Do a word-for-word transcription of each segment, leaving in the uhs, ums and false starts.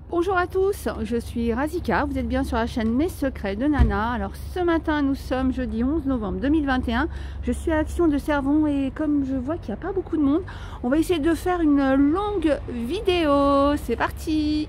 Bonjour à tous, je suis Razika, vous êtes bien sur la chaîne Mes Secrets de Nana. Alors ce matin nous sommes jeudi onze novembre deux mille vingt et un, je suis à Action de Servon et comme je vois qu'il n'y a pas beaucoup de monde, on va essayer de faire une longue vidéo, c'est parti.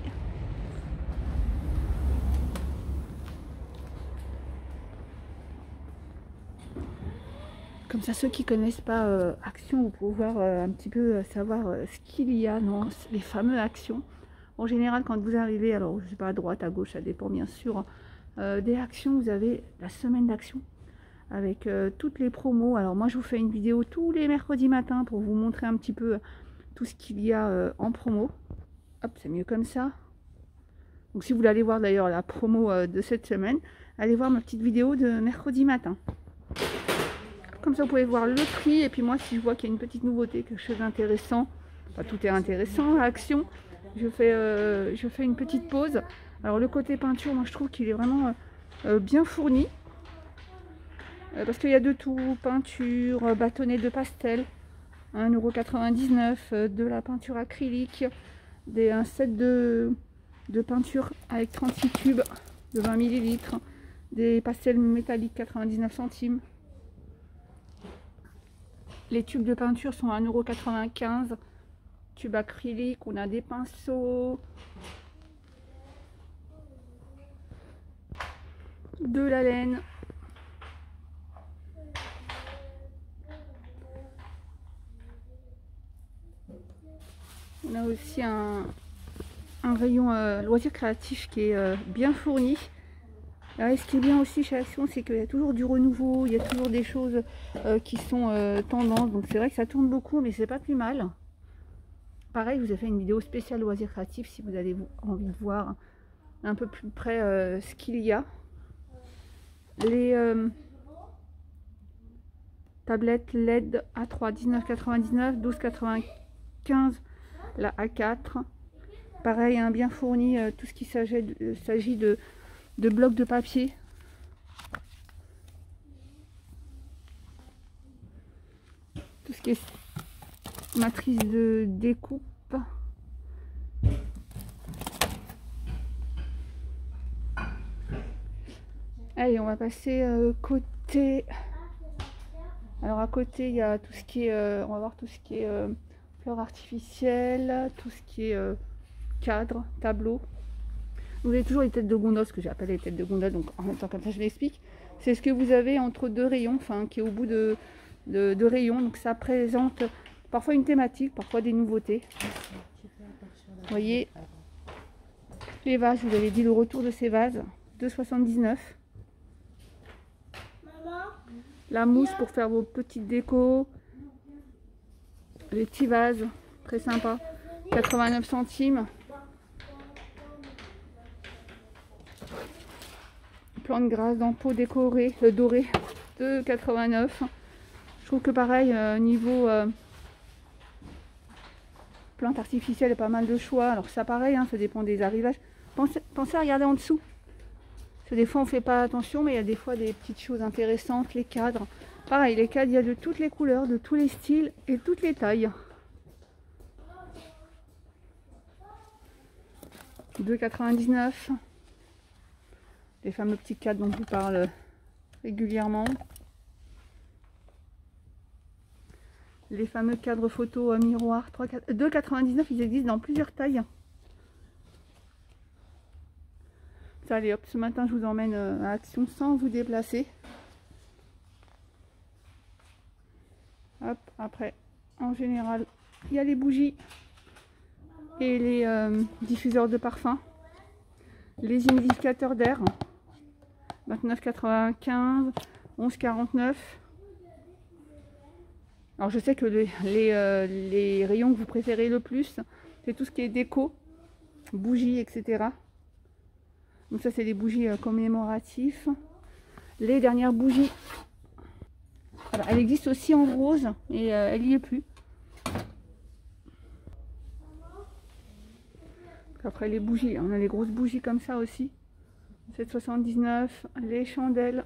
Comme ça ceux qui ne connaissent pas euh, Action, vous pouvez voir euh, un petit peu euh, savoir euh, ce qu'il y a dans les fameux Actions. En général, quand vous arrivez, alors je sais pas, à droite, à gauche, ça dépend bien sûr, euh, des actions, vous avez la semaine d'action avec euh, toutes les promos. Alors moi, je vous fais une vidéo tous les mercredis matins pour vous montrer un petit peu tout ce qu'il y a euh, en promo. Hop, c'est mieux comme ça. Donc si vous voulez aller voir d'ailleurs la promo euh, de cette semaine, allez voir ma petite vidéo de mercredi matin. Comme ça, vous pouvez voir le prix. Et puis moi, si je vois qu'il y a une petite nouveauté, quelque chose d'intéressant, enfin tout est intéressant à Action, je fais, euh, je fais une petite pause. Alors le côté peinture, moi je trouve qu'il est vraiment euh, bien fourni. Euh, parce qu'il y a de tout, peinture, euh, bâtonnet de pastel, un euro quatre-vingt-dix-neuf, euh, de la peinture acrylique, des, un set de, de peinture avec trente-six tubes de vingt millilitres, des pastels métalliques quatre-vingt-dix-neuf centimes. Les tubes de peinture sont à un euro quatre-vingt-quinze. Tube acrylique, on a des pinceaux, de la laine, on a aussi un, un rayon euh, loisirs créatifs qui est euh, bien fourni. Alors, ce qui est bien aussi chez Action, c'est qu'il y a toujours du renouveau, il y a toujours des choses euh, qui sont euh, tendances, donc c'est vrai que ça tourne beaucoup, mais c'est pas plus mal. Pareil, je vous ai fait une vidéo spéciale loisirs créatifs si vous avez envie de voir un peu plus près euh, ce qu'il y a. Les euh, tablettes L E D A trois dix-neuf quatre-vingt-dix-neuf, douze quatre-vingt-quinze la A quatre. Pareil, hein, bien fourni, euh, tout ce qui s'agit de, s'agit de, de blocs de papier. Tout ce qui est matrice de découpe. Allez, on va passer euh, côté. Alors à côté, il y a tout ce qui est, euh, on va voir tout ce qui est euh, fleurs artificielles, tout ce qui est euh, cadre, tableau. Vous avez toujours les têtes de gondole, ce que j'appelle les têtes de gondole, donc en même temps comme ça je l'explique. C'est ce que vous avez entre deux rayons, enfin qui est au bout de, de, de rayons, donc ça présente parfois une thématique, parfois des nouveautés. Vous voyez, les vases, je vous avais dit le retour de ces vases, deux soixante-dix-neuf. La mousse pour faire vos petites décos. Les petits vases, très sympa, quatre-vingt-neuf centimes. Plante grasse dans pot décoré, euh, doré, deux quatre-vingt-neuf. Je trouve que pareil, euh, niveau euh, plante artificielle, il y a pas mal de choix. Alors ça pareil, hein, ça dépend des arrivages. Pensez, pensez à regarder en dessous. Parce que des fois on fait pas attention, mais il y a des fois des petites choses intéressantes. Les cadres, pareil, les cadres, il y a de toutes les couleurs, de tous les styles et toutes les tailles. deux quatre-vingt-dix-neuf. Les fameux petits cadres dont je vous parle régulièrement. Les fameux cadres photo euh, miroir, deux quatre-vingt-dix-neuf, ils existent dans plusieurs tailles. Ça, allez hop, ce matin je vous emmène à Action sans vous déplacer. Hop, après, en général, il y a les bougies et les euh, diffuseurs de parfum. Les humidificateurs d'air, vingt-neuf quatre-vingt-quinze, onze quarante-neuf. Alors je sais que les, les, euh, les rayons que vous préférez le plus, c'est tout ce qui est déco, bougies, et cetera. Donc ça c'est des bougies euh, commémoratives. Les dernières bougies, voilà, elle existe aussi en rose et euh, elle n'y est plus. Après les bougies, on a les grosses bougies comme ça aussi, sept soixante-dix-neuf, les chandelles,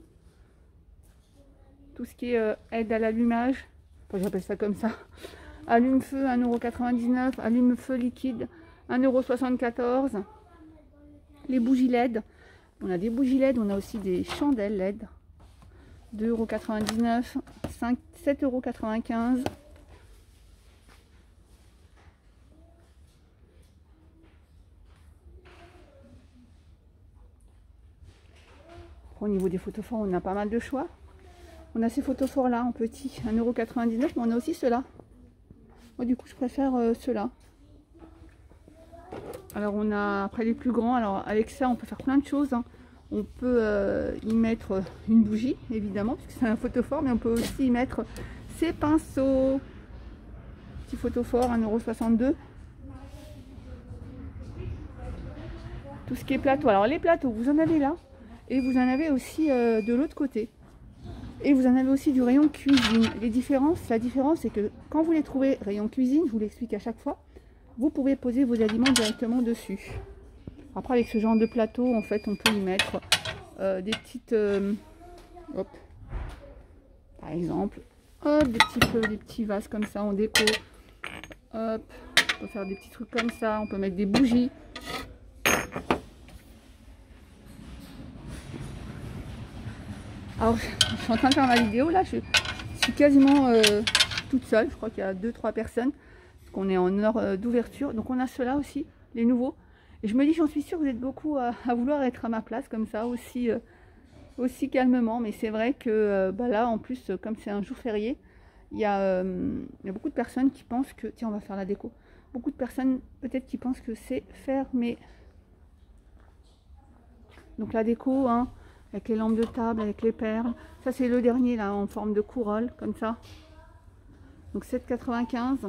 tout ce qui est euh, aide à l'allumage, enfin, j'appelle ça comme ça, allume-feu un euro quatre-vingt-dix-neuf, allume-feu liquide un euro soixante-quatorze. Les bougies L E D. On a des bougies L E D, on a aussi des chandelles L E D. deux euros quatre-vingt-dix-neuf, sept euros quatre-vingt-quinze. Au niveau des photophores, on a pas mal de choix. On a ces photophores là en petit, un euro quatre-vingt-dix-neuf, mais on a aussi ceux-là. Moi du coup je préfère euh, ceux-là. Alors on a après les plus grands, alors avec ça on peut faire plein de choses. Hein. On peut euh, y mettre une bougie évidemment, puisque c'est un photophore, mais on peut aussi y mettre ses pinceaux. Petit photophore, un euro soixante-deux. Tout ce qui est plateau. Alors les plateaux, vous en avez là. Et vous en avez aussi euh, de l'autre côté. Et vous en avez aussi du rayon cuisine. Les différences, la différence c'est que quand vous les trouvez rayon cuisine, je vous l'explique à chaque fois, vous pouvez poser vos aliments directement dessus. Après avec ce genre de plateau, en fait on peut y mettre euh, des petites... Euh, hop, par exemple, hop, des petits feux, des petits vases comme ça en déco. Hop, on peut faire des petits trucs comme ça, on peut mettre des bougies. Alors, je suis en train de faire ma vidéo, là, je suis quasiment euh, toute seule. Je crois qu'il y a deux trois personnes, parce qu'on est en heure euh, d'ouverture. Donc, on a ceux-là aussi, les nouveaux. Et je me dis, j'en suis sûre, vous êtes beaucoup à, à vouloir être à ma place, comme ça, aussi, euh, aussi calmement. Mais c'est vrai que euh, bah là, en plus, comme c'est un jour férié, il y, a, euh, il y a beaucoup de personnes qui pensent que... Tiens, on va faire la déco. Beaucoup de personnes, peut-être, qui pensent que c'est fermé. Donc, la déco, hein, avec les lampes de table, avec les perles. Ça, c'est le dernier, là, en forme de couronne, comme ça. Donc, sept quatre-vingt-quinze.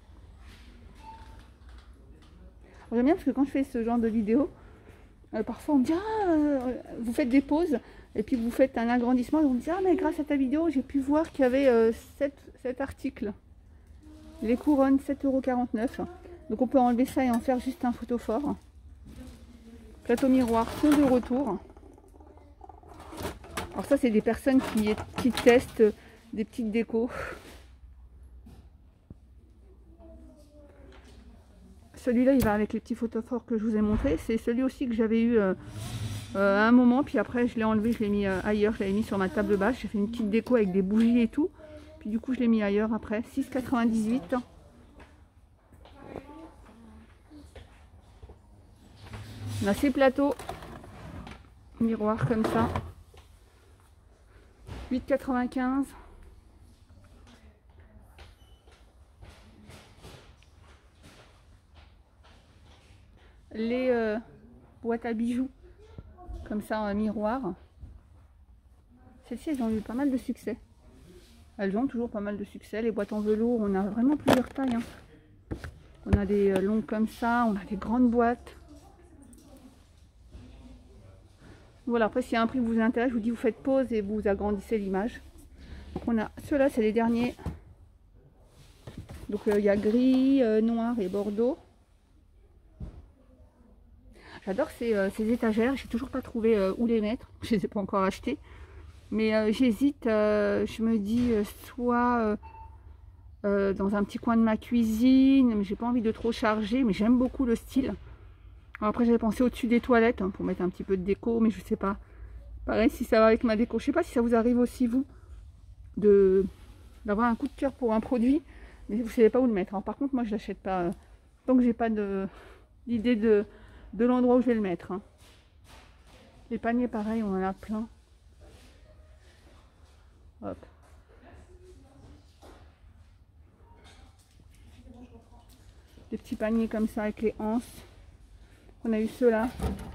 J'aime bien parce que quand je fais ce genre de vidéo, euh, parfois on me dit ah, euh, vous faites des pauses et puis vous faites un agrandissement et on me dit ah mais grâce à ta vidéo j'ai pu voir qu'il y avait euh, cet article. Les couronnes sept euros quarante-neuf. Donc on peut enlever ça et en faire juste un photophore. Plateau miroir sont de retour. Alors ça c'est des personnes qui, qui testent des petites décos. Celui-là, il va avec les petits photophores que je vous ai montré. C'est celui aussi que j'avais eu euh, euh, à un moment. Puis après, je l'ai enlevé, je l'ai mis euh, ailleurs. Je l'avais mis sur ma table basse. J'ai fait une petite déco avec des bougies et tout. Puis du coup, je l'ai mis ailleurs après. six quatre-vingt-dix-huit. On a ces plateaux. Miroir comme ça. huit quatre-vingt-quinze. Les euh, boîtes à bijoux comme ça en miroir. Celles-ci elles ont eu pas mal de succès. Elles ont toujours pas mal de succès. Les boîtes en velours, on a vraiment plusieurs tailles. Hein. On a des euh, longues comme ça, on a des grandes boîtes. Voilà, après s'il y a un prix qui vous intéresse, je vous dis vous faites pause et vous agrandissez l'image. On a ceux-là, c'est les derniers. Donc il euh, y a gris, euh, noir et bordeaux. J'adore ces, euh, ces étagères, j'ai toujours pas trouvé euh, où les mettre, je les ai pas encore achetées. Mais euh, j'hésite, euh, je me dis euh, soit euh, euh, dans un petit coin de ma cuisine, mais j'ai pas envie de trop charger, mais j'aime beaucoup le style. Alors après j'avais pensé au-dessus des toilettes hein, pour mettre un petit peu de déco, mais je sais pas. Pareil si ça va avec ma déco, je sais pas si ça vous arrive aussi vous de d'avoir un coup de cœur pour un produit, mais vous savez pas où le mettre. Alors par contre moi je l'achète pas euh, tant que j'ai pas de d'idée de de l'endroit où je vais le mettre. Hein. Les paniers, pareil, on en a plein. Hop. Des petits paniers comme ça avec les anses. On a eu ceux-là.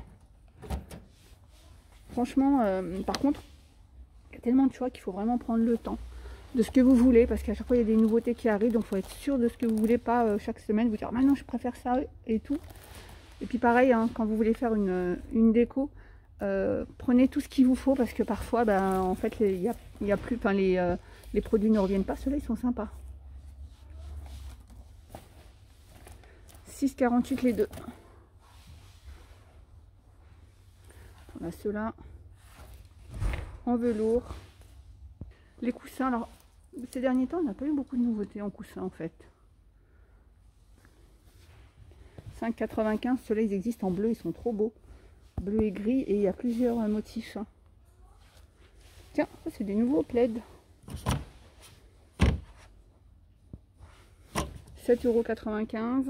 Franchement, euh, par contre, il y a tellement de choix qu'il faut vraiment prendre le temps de ce que vous voulez, parce qu'à chaque fois il y a des nouveautés qui arrivent, donc il faut être sûr de ce que vous voulez, pas euh, chaque semaine vous dire ah non je préfère ça et tout. Et puis pareil, hein, quand vous voulez faire une, une déco, euh, prenez tout ce qu'il vous faut, parce que parfois, ben, en fait, il y a, y a plus, enfin, les, euh, les produits ne reviennent pas. Ceux-là, ils sont sympas. six quarante-huit les deux. On a ceux-là en velours. Les coussins, alors, ces derniers temps, on n'a pas eu beaucoup de nouveautés en coussins, en fait. cinq quatre-vingt-quinze. Ceux-là, ils existent en bleu, ils sont trop beaux. Bleu et gris, et il y a plusieurs euh, motifs. Hein. Tiens, ça c'est des nouveaux plaids. sept euros quatre-vingt-quinze.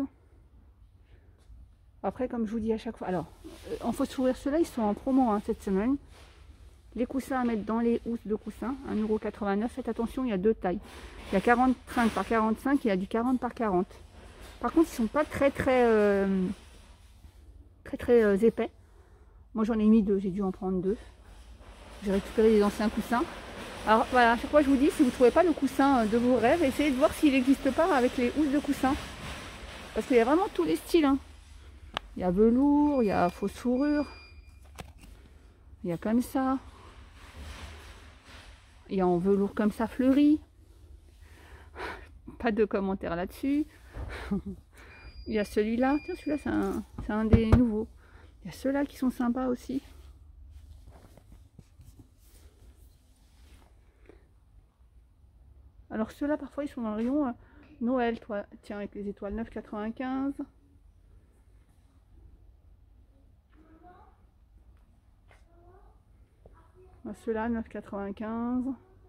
Après, comme je vous dis à chaque fois, alors, euh, en fausse sourire, ceux-là, ils sont en promo hein, cette semaine. Les coussins à mettre dans les housses de coussins, un euro quatre-vingt-neuf. Faites attention, il y a deux tailles. Il y a quarante-cinq par quarante-cinq et il y a du quarante par quarante. Par contre, ils sont pas très très euh, très très euh, épais. Moi, j'en ai mis deux, j'ai dû en prendre deux. J'ai récupéré les anciens coussins. Alors voilà, à chaque fois je vous dis, si vous ne trouvez pas le coussin de vos rêves, essayez de voir s'il n'existe pas avec les housses de coussins. Parce qu'il y a vraiment tous les styles. Hein. Il y a velours, il y a fausse fourrure. Il y a comme ça. Il y a en velours comme ça fleuri. Pas de commentaires là-dessus. Il y a celui-là. Tiens, celui-là, c'est un, c'est un des nouveaux. Il y a ceux-là qui sont sympas aussi. Alors ceux-là, parfois, ils sont dans le rayon euh, Noël, toi. Tiens, avec les étoiles neuf quatre-vingt-quinze. Ceux-là, neuf quatre-vingt-quinze.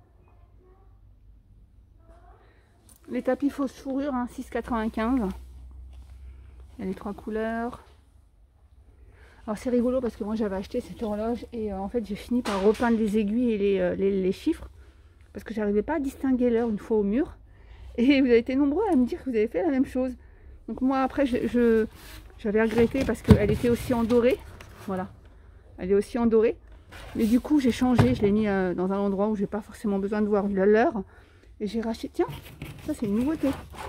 Les tapis fausse fourrure, hein, six quatre-vingt-quinze. Il y a les trois couleurs. Alors c'est rigolo parce que moi j'avais acheté cette horloge et euh, en fait j'ai fini par repeindre les aiguilles et les, euh, les, les chiffres. Parce que j'arrivais pas à distinguer l'heure une fois au mur. Et vous avez été nombreux à me dire que vous avez fait la même chose. Donc moi après je, je j'avais regretté parce qu'elle était aussi en doré. Voilà. Elle est aussi en doré. Mais du coup j'ai changé, je l'ai mis euh, dans un endroit où j'ai pas forcément besoin de voir l'heure. Et j'ai racheté, tiens, ça c'est une nouveauté.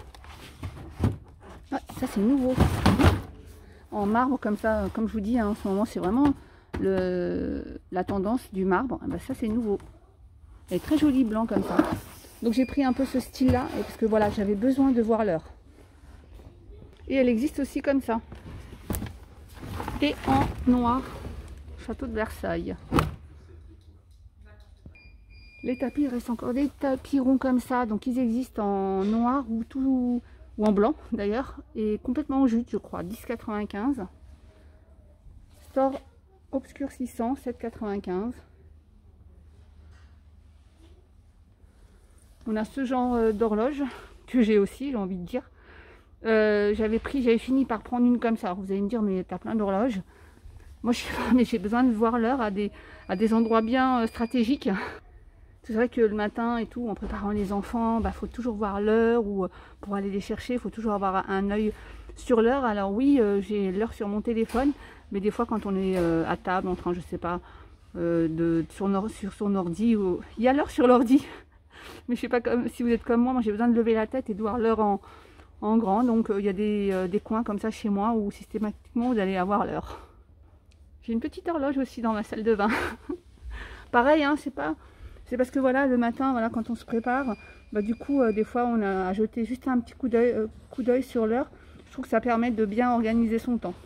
Ah, ça c'est nouveau. En marbre comme ça, comme je vous dis, hein, en ce moment c'est vraiment le, la tendance du marbre. Et ben, ça c'est nouveau. Elle est très jolie blanc comme ça. Donc j'ai pris un peu ce style là, parce que voilà, j'avais besoin de voir l'heure. Et elle existe aussi comme ça. Et en noir, château de Versailles. Les tapis, il reste encore des tapis ronds comme ça, donc ils existent en noir ou tout ou en blanc d'ailleurs, et complètement en jute je crois, dix quatre-vingt-quinze. Store obscurcissant, sept quatre-vingt-quinze. On a ce genre d'horloge que j'ai aussi, j'ai envie de dire. Euh, j'avais pris, j'avais fini par prendre une comme ça. Alors vous allez me dire, mais t'as plein d'horloges. Moi je sais pas, mais j'ai besoin de voir l'heure à des, à des endroits bien euh, stratégiques. C'est vrai que le matin et tout, en préparant les enfants, bah, faut toujours voir l'heure, ou pour aller les chercher, il faut toujours avoir un œil sur l'heure. Alors oui, euh, j'ai l'heure sur mon téléphone, mais des fois quand on est euh, à table, en train, je sais pas, euh, de, sur, sur son ordi, ou... il y a l'heure sur l'ordi, mais je sais pas comme, si vous êtes comme moi, moi j'ai besoin de lever la tête et de voir l'heure en, en grand, donc euh, il y a des, euh, des coins comme ça chez moi où systématiquement vous allez avoir l'heure. J'ai une petite horloge aussi dans ma salle de bain. Pareil, hein, c'est pas... C'est parce que voilà, le matin, voilà, quand on se prépare, bah, du coup, euh, des fois, on a à jeter juste un petit coup d'œil euh, coup d'œil sur l'heure. Je trouve que ça permet de bien organiser son temps.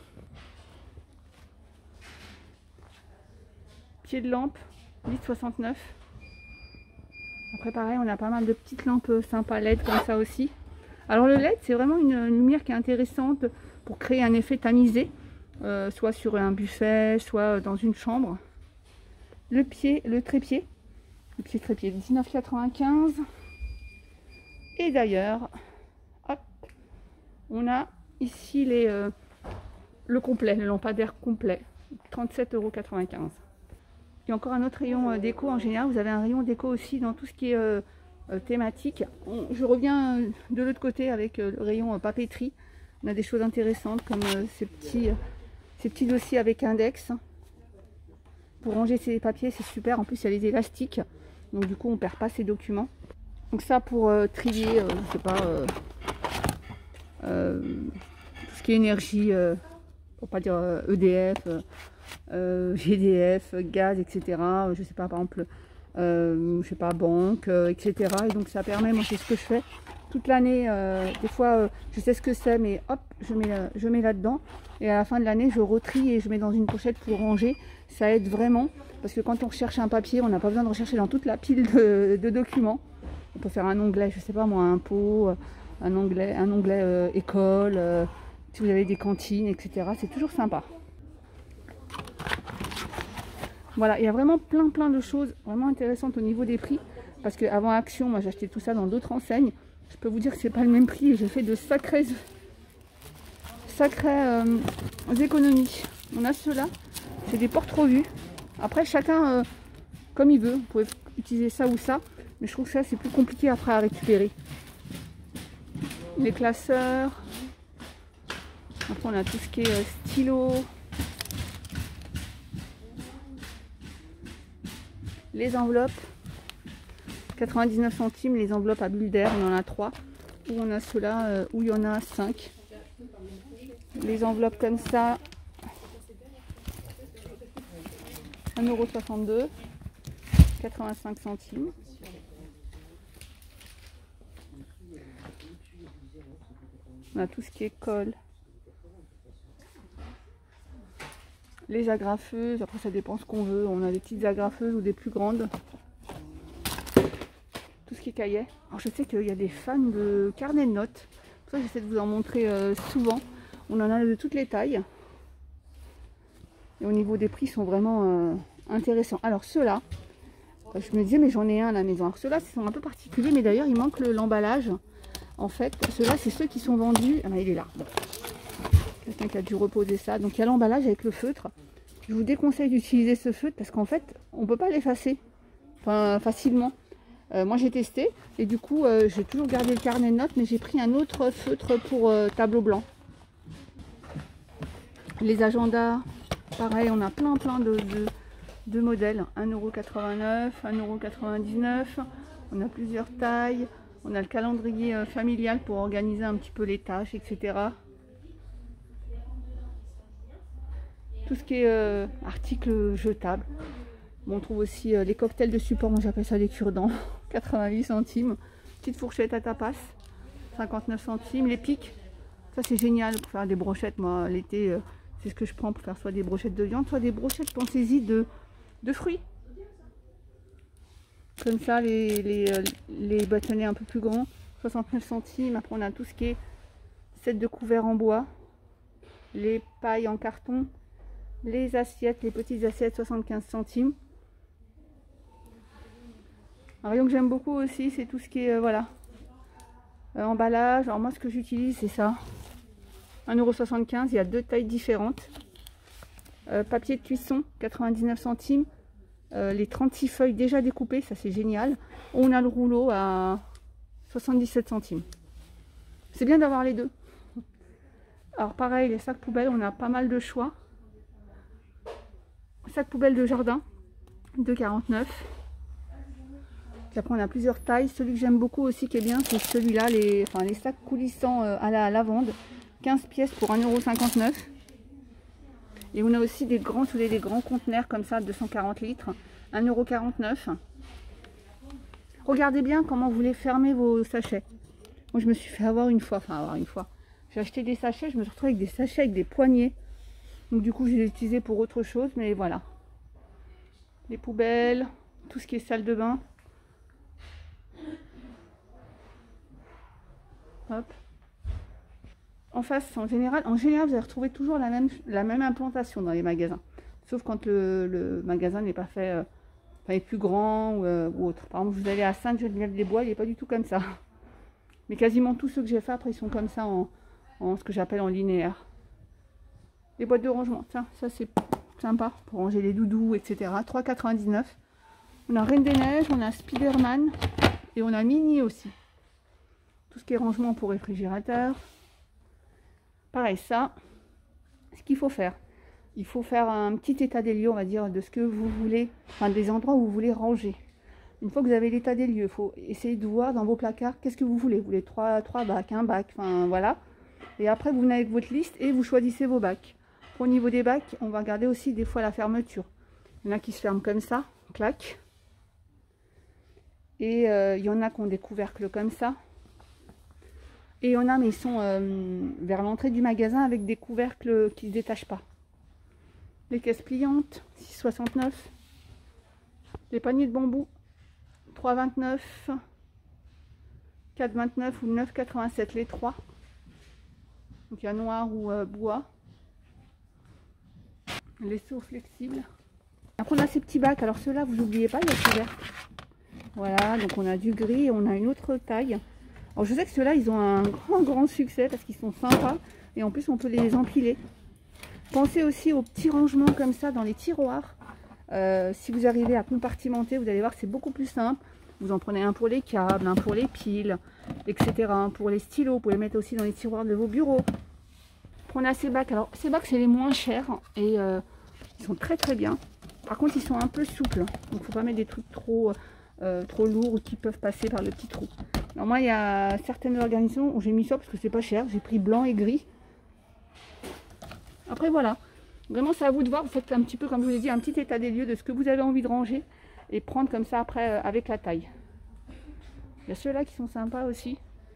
Pied de lampe, huit soixante-neuf. Après, pareil, on a pas mal de petites lampes sympas L E D comme ça aussi. Alors, le L E D, c'est vraiment une, une lumière qui est intéressante pour créer un effet tamisé, euh, soit sur un buffet, soit dans une chambre. Le pied, le trépied. Le pied trépied, dix-neuf quatre-vingt-quinze. Et d'ailleurs, hop, on a ici les, euh, le complet, le lampadaire complet, trente-sept euros quatre-vingt-quinze. Il y a encore un autre rayon euh, déco. En général, vous avez un rayon déco aussi dans tout ce qui est euh, euh, thématique. On, je reviens euh, de l'autre côté avec euh, le rayon euh, papeterie. On a des choses intéressantes comme euh, ces, petits, euh, ces petits dossiers avec index. Pour ranger ses papiers, c'est super. En plus, il y a les élastiques. Donc du coup, on ne perd pas ses documents. Donc ça, pour euh, trier, euh, je sais pas, euh, euh, tout ce qui est énergie, euh, pour pas dire euh, E D F, euh, G D F, gaz, et cetera. Je sais pas, par exemple, euh, je sais pas, banque, euh, et cetera. Et donc ça permet, moi c'est ce que je fais toute l'année. Euh, des fois, euh, je sais ce que c'est, mais hop, je mets, là, je mets là-dedans. Et à la fin de l'année, je retrie et je mets dans une pochette pour ranger. Ça aide vraiment. Parce que quand on recherche un papier, on n'a pas besoin de rechercher dans toute la pile de, de documents. On peut faire un onglet, je sais pas moi, impôt, un onglet, un onglet euh, école, euh, Si vous avez des cantines, et cetera. C'est toujours sympa. Voilà, il y a vraiment plein plein de choses vraiment intéressantes au niveau des prix. Parce qu'avant Action, moi j'achetais tout ça dans d'autres enseignes. Je peux vous dire que c'est pas le même prix et j'ai fait de sacrées, sacrées euh, économies. On a ceux-là, c'est des porte-revues. Après chacun euh, comme il veut, vous pouvez utiliser ça ou ça. Mais je trouve que ça c'est plus compliqué après à récupérer. Les classeurs. Après on a tout ce qui est euh, stylo. Les enveloppes. quatre-vingt-dix-neuf centimes, les enveloppes à bulles d'air, on en a trois. Ou on a ceux-là euh, où il y en a cinq. Les enveloppes comme ça, un euro soixante-deux, quatre-vingt-cinq centimes. On a tout ce qui est colle. Les agrafeuses, après ça dépend ce qu'on veut. On a des petites agrafeuses ou des plus grandes. Tout ce qui est cahier. Alors je sais qu'il y a des fans de carnet de notes. Pour ça j'essaie de vous en montrer euh, souvent. On en a de toutes les tailles. Et au niveau des prix, ils sont vraiment euh, intéressants. Alors ceux-là, euh, je me disais mais j'en ai un à la maison. Alors ceux-là, ils sont un peu particuliers, mais d'ailleurs il manque l'emballage. En fait, ceux-là, c'est ceux qui sont vendus. Ah ben, il est là. Bon. Quelqu'un qui a dû reposer ça. Donc il y a l'emballage avec le feutre. Je vous déconseille d'utiliser ce feutre parce qu'en fait, on ne peut pas l'effacer enfin, facilement. Euh, moi j'ai testé et du coup euh, j'ai toujours gardé le carnet de notes, mais j'ai pris un autre feutre pour euh, tableau blanc. Les agendas, pareil, on a plein plein de, de, de modèles. un euro quatre-vingt-neuf, un euro quatre-vingt-dix-neuf. On a plusieurs tailles. On a le calendrier euh, familial pour organiser un petit peu les tâches, et cetera. Tout ce qui est euh, articles jetables. Bon, on trouve aussi euh, les cocktails de support, moi j'appelle ça des cure-dents, quatre-vingt-huit centimes. Petite fourchette à tapas, cinquante-neuf centimes. Les pics, ça c'est génial pour faire des brochettes. Moi l'été, euh, c'est ce que je prends pour faire soit des brochettes de viande, soit des brochettes, pensez-y, de, de fruits. Comme ça, les, les, euh, les bâtonnets un peu plus grands, soixante-neuf centimes. Après on a tout ce qui est set de couverts en bois, les pailles en carton, les assiettes, les petites assiettes, soixante-quinze centimes. Un rayon que j'aime beaucoup aussi, c'est tout ce qui est euh, voilà euh, emballage. Alors moi ce que j'utilise c'est ça, un euro soixante-quinze. Il y a deux tailles différentes. Euh, papier de cuisson, quatre-vingt-dix-neuf centimes. Euh, les trente-six feuilles déjà découpées, ça c'est génial. On a le rouleau à soixante-dix-sept centimes. C'est bien d'avoir les deux. Alors pareil, les sacs poubelles, on a pas mal de choix. Sac poubelle de jardin, deux quarante-neuf. Puis après on a plusieurs tailles. Celui que j'aime beaucoup aussi qui est bien, c'est celui-là, les, enfin, les sacs coulissants euh, à la lavande, quinze pièces pour un euro cinquante-neuf. Et on a aussi des grands, tous les des grands conteneurs comme ça, deux cent quarante litres, un euro quarante-neuf. Regardez bien comment vous les fermez vos sachets. Moi je me suis fait avoir une fois, enfin avoir une fois. J'ai acheté des sachets, je me suis retrouvée avec des sachets avec des poignées. Donc du coup je les ai utilisés pour autre chose, mais voilà. Les poubelles, tout ce qui est salle de bain. Hop. En face, en général, en général, vous allez retrouver toujours la même, la même implantation dans les magasins. Sauf quand le, le magasin n'est pas fait, euh, enfin, est plus grand ou, euh, ou autre. Par exemple, vous allez à Sainte-Geneviève-des-Bois, il n'est pas du tout comme ça. Mais quasiment tous ceux que j'ai fait après, ils sont comme ça en, en ce que j'appelle en linéaire. Les boîtes de rangement, tiens, ça c'est sympa pour ranger les doudous, et cetera. trois quatre-vingt-dix-neuf. On a Reine des Neiges, on a Spiderman et on a Mini aussi. Tout ce qui est rangement pour réfrigérateur. Pareil, ça, ce qu'il faut faire, il faut faire un petit état des lieux, on va dire, de ce que vous voulez, enfin des endroits où vous voulez ranger. Une fois que vous avez l'état des lieux, il faut essayer de voir dans vos placards qu'est-ce que vous voulez. Vous voulez trois, trois bacs, un bac, enfin voilà. Et après, vous venez avec votre liste et vous choisissez vos bacs. Au niveau des bacs, on va regarder aussi des fois la fermeture. Il y en a qui se ferment comme ça, clac. Et euh, il y en a qui ont des couvercles comme ça. Et il y en a, mais ils sont euh, vers l'entrée du magasin avec des couvercles qui ne se détachent pas. Les caisses pliantes, six soixante-neuf. Les paniers de bambou, trois vingt-neuf. quatre vingt-neuf ou neuf quatre-vingt-sept les trois. Donc il y a noir ou euh, bois. Les seaux flexibles. Après on a ces petits bacs, alors ceux-là vous n'oubliez pas, il y a ces verts. Voilà, donc on a du gris et on a une autre taille. Alors je sais que ceux-là ils ont un grand grand succès parce qu'ils sont sympas et en plus on peut les empiler. Pensez aussi aux petits rangements comme ça dans les tiroirs. Euh, si vous arrivez à compartimenter, vous allez voir que c'est beaucoup plus simple. Vous en prenez un pour les câbles, un pour les piles, et cetera. Pour les stylos, vous pouvez les mettre aussi dans les tiroirs de vos bureaux. Prenez ces bacs. Alors ces bacs c'est les moins chers et euh, ils sont très très bien. Par contre ils sont un peu souples, donc il ne faut pas mettre des trucs trop, euh, trop lourds ou qui peuvent passer par le petit trou. Alors moi il y a certaines organisations où j'ai mis ça parce que c'est pas cher. J'ai pris blanc et gris. Après voilà, vraiment c'est à vous de voir. Vous faites un petit peu comme je vous l'ai dit, un petit état des lieux de ce que vous avez envie de ranger et prendre comme ça après euh, avec la taille. Il y a ceux-là qui sont sympas aussi.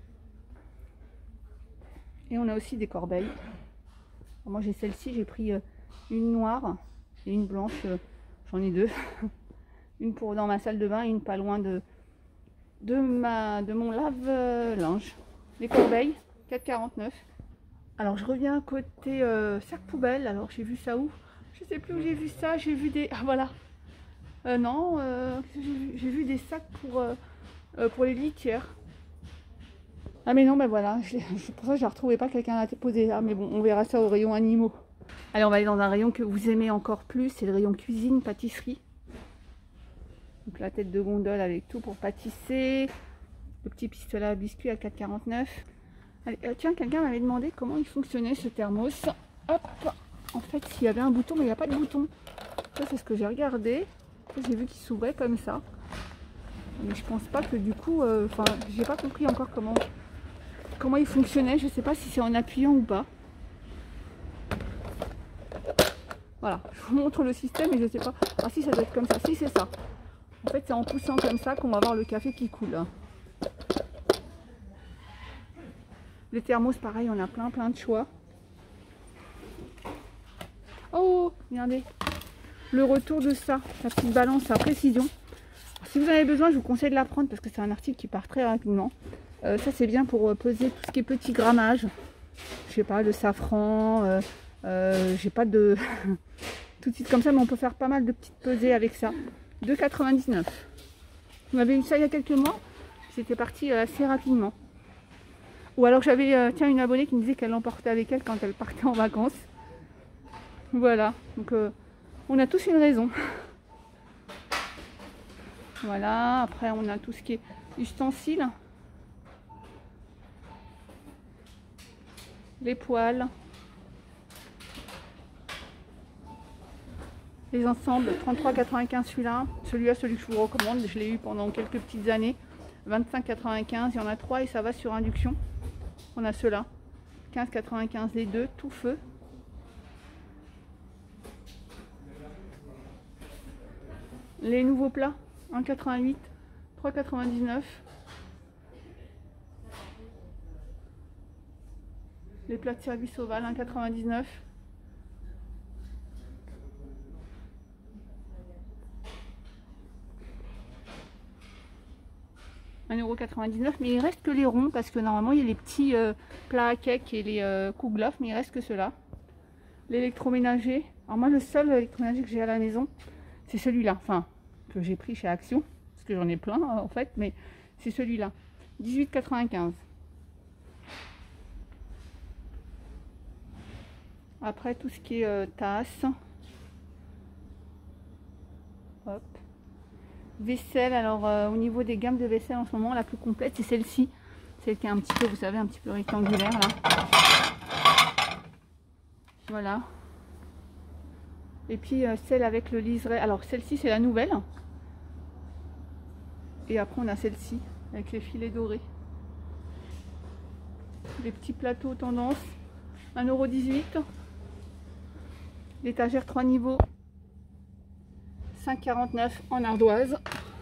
Et on a aussi des corbeilles. Alors moi j'ai celle-ci, j'ai pris euh, une noire et une blanche. Euh, J'en ai deux. Une pour dans ma salle de bain et une pas loin de, de, ma, de mon lave-linge. Les corbeilles, quatre quarante-neuf. Alors je reviens côté euh, sac poubelle. Alors j'ai vu ça où? Je sais plus où j'ai vu ça. J'ai vu des... Ah voilà. Euh, non, euh, j'ai vu, vu des sacs pour, euh, euh, pour les litières. Ah mais non, ben voilà. Je, pour ça je ne retrouvais pas, quelqu'un à posé là. Mais bon, on verra ça au rayon animaux. Allez, on va aller dans un rayon que vous aimez encore plus. C'est le rayon cuisine, pâtisserie. Donc la tête de gondole avec tout pour pâtisser. Le petit pistolet à biscuits à quatre quarante-neuf. Allez, euh, tiens, quelqu'un m'avait demandé comment il fonctionnait ce thermos. Hop. En fait, s'il y avait un bouton, mais il n'y a pas de bouton. Ça, c'est ce que j'ai regardé. J'ai vu qu'il s'ouvrait comme ça. Mais je pense pas que du coup... Enfin, euh, j'ai pas compris encore comment, comment il fonctionnait. Je sais pas si c'est en appuyant ou pas. Voilà, je vous montre le système et je sais pas. Ah si, ça doit être comme ça. Si, c'est ça. En fait, c'est en poussant comme ça qu'on va avoir le café qui coule. Les thermos, pareil, on a plein plein de choix. Oh, regardez. Le retour de ça, la petite balance à précision. Si vous en avez besoin, je vous conseille de la prendre parce que c'est un article qui part très rapidement. Euh, ça, c'est bien pour peser tout ce qui est petit grammage. Je sais pas, le safran... Euh, Euh, j'ai pas de tout de suite comme ça, mais on peut faire pas mal de petites pesées avec ça. deux quatre-vingt-dix-neuf. On avait eu ça il y a quelques mois, c'était parti assez rapidement. Ou alors j'avais euh, tiens une abonnée qui me disait qu'elle l'emportait avec elle quand elle partait en vacances. Voilà, donc euh, on a tous une raison. Voilà, après on a tout ce qui est ustensiles, les poêles. Les ensembles, trente-trois quatre-vingt-quinze celui-là, celui-là, celui que je vous recommande, je l'ai eu pendant quelques petites années, vingt-cinq quatre-vingt-quinze, il y en a trois et ça va sur induction. On a ceux-là, quinze quatre-vingt-quinze les deux, tout feu. Les nouveaux plats, un quatre-vingt-huit, trois quatre-vingt-dix-neuf. Les plats de service ovales, un quatre-vingt-dix-neuf. un euro quatre-vingt-dix-neuf, mais il reste que les ronds parce que normalement il y a les petits euh, plats à cake et les euh, kouglof, mais il reste que ceux-là. L'électroménager, alors moi le seul électroménager que j'ai à la maison c'est celui-là, enfin que j'ai pris chez Action parce que j'en ai plein en fait, mais c'est celui-là, dix-huit quatre-vingt-quinze. Après tout ce qui est euh, tasse, hop. Vaisselle, alors euh, au niveau des gammes de vaisselle en ce moment, la plus complète c'est celle-ci, celle qui est un petit peu, vous savez, un petit peu rectangulaire là. Voilà. Et puis euh, celle avec le liseré, alors celle-ci c'est la nouvelle. Et après on a celle-ci avec les filets dorés. Les petits plateaux tendance, un euro dix-huit. L'étagère trois niveaux, cinq quarante-neuf en ardoise.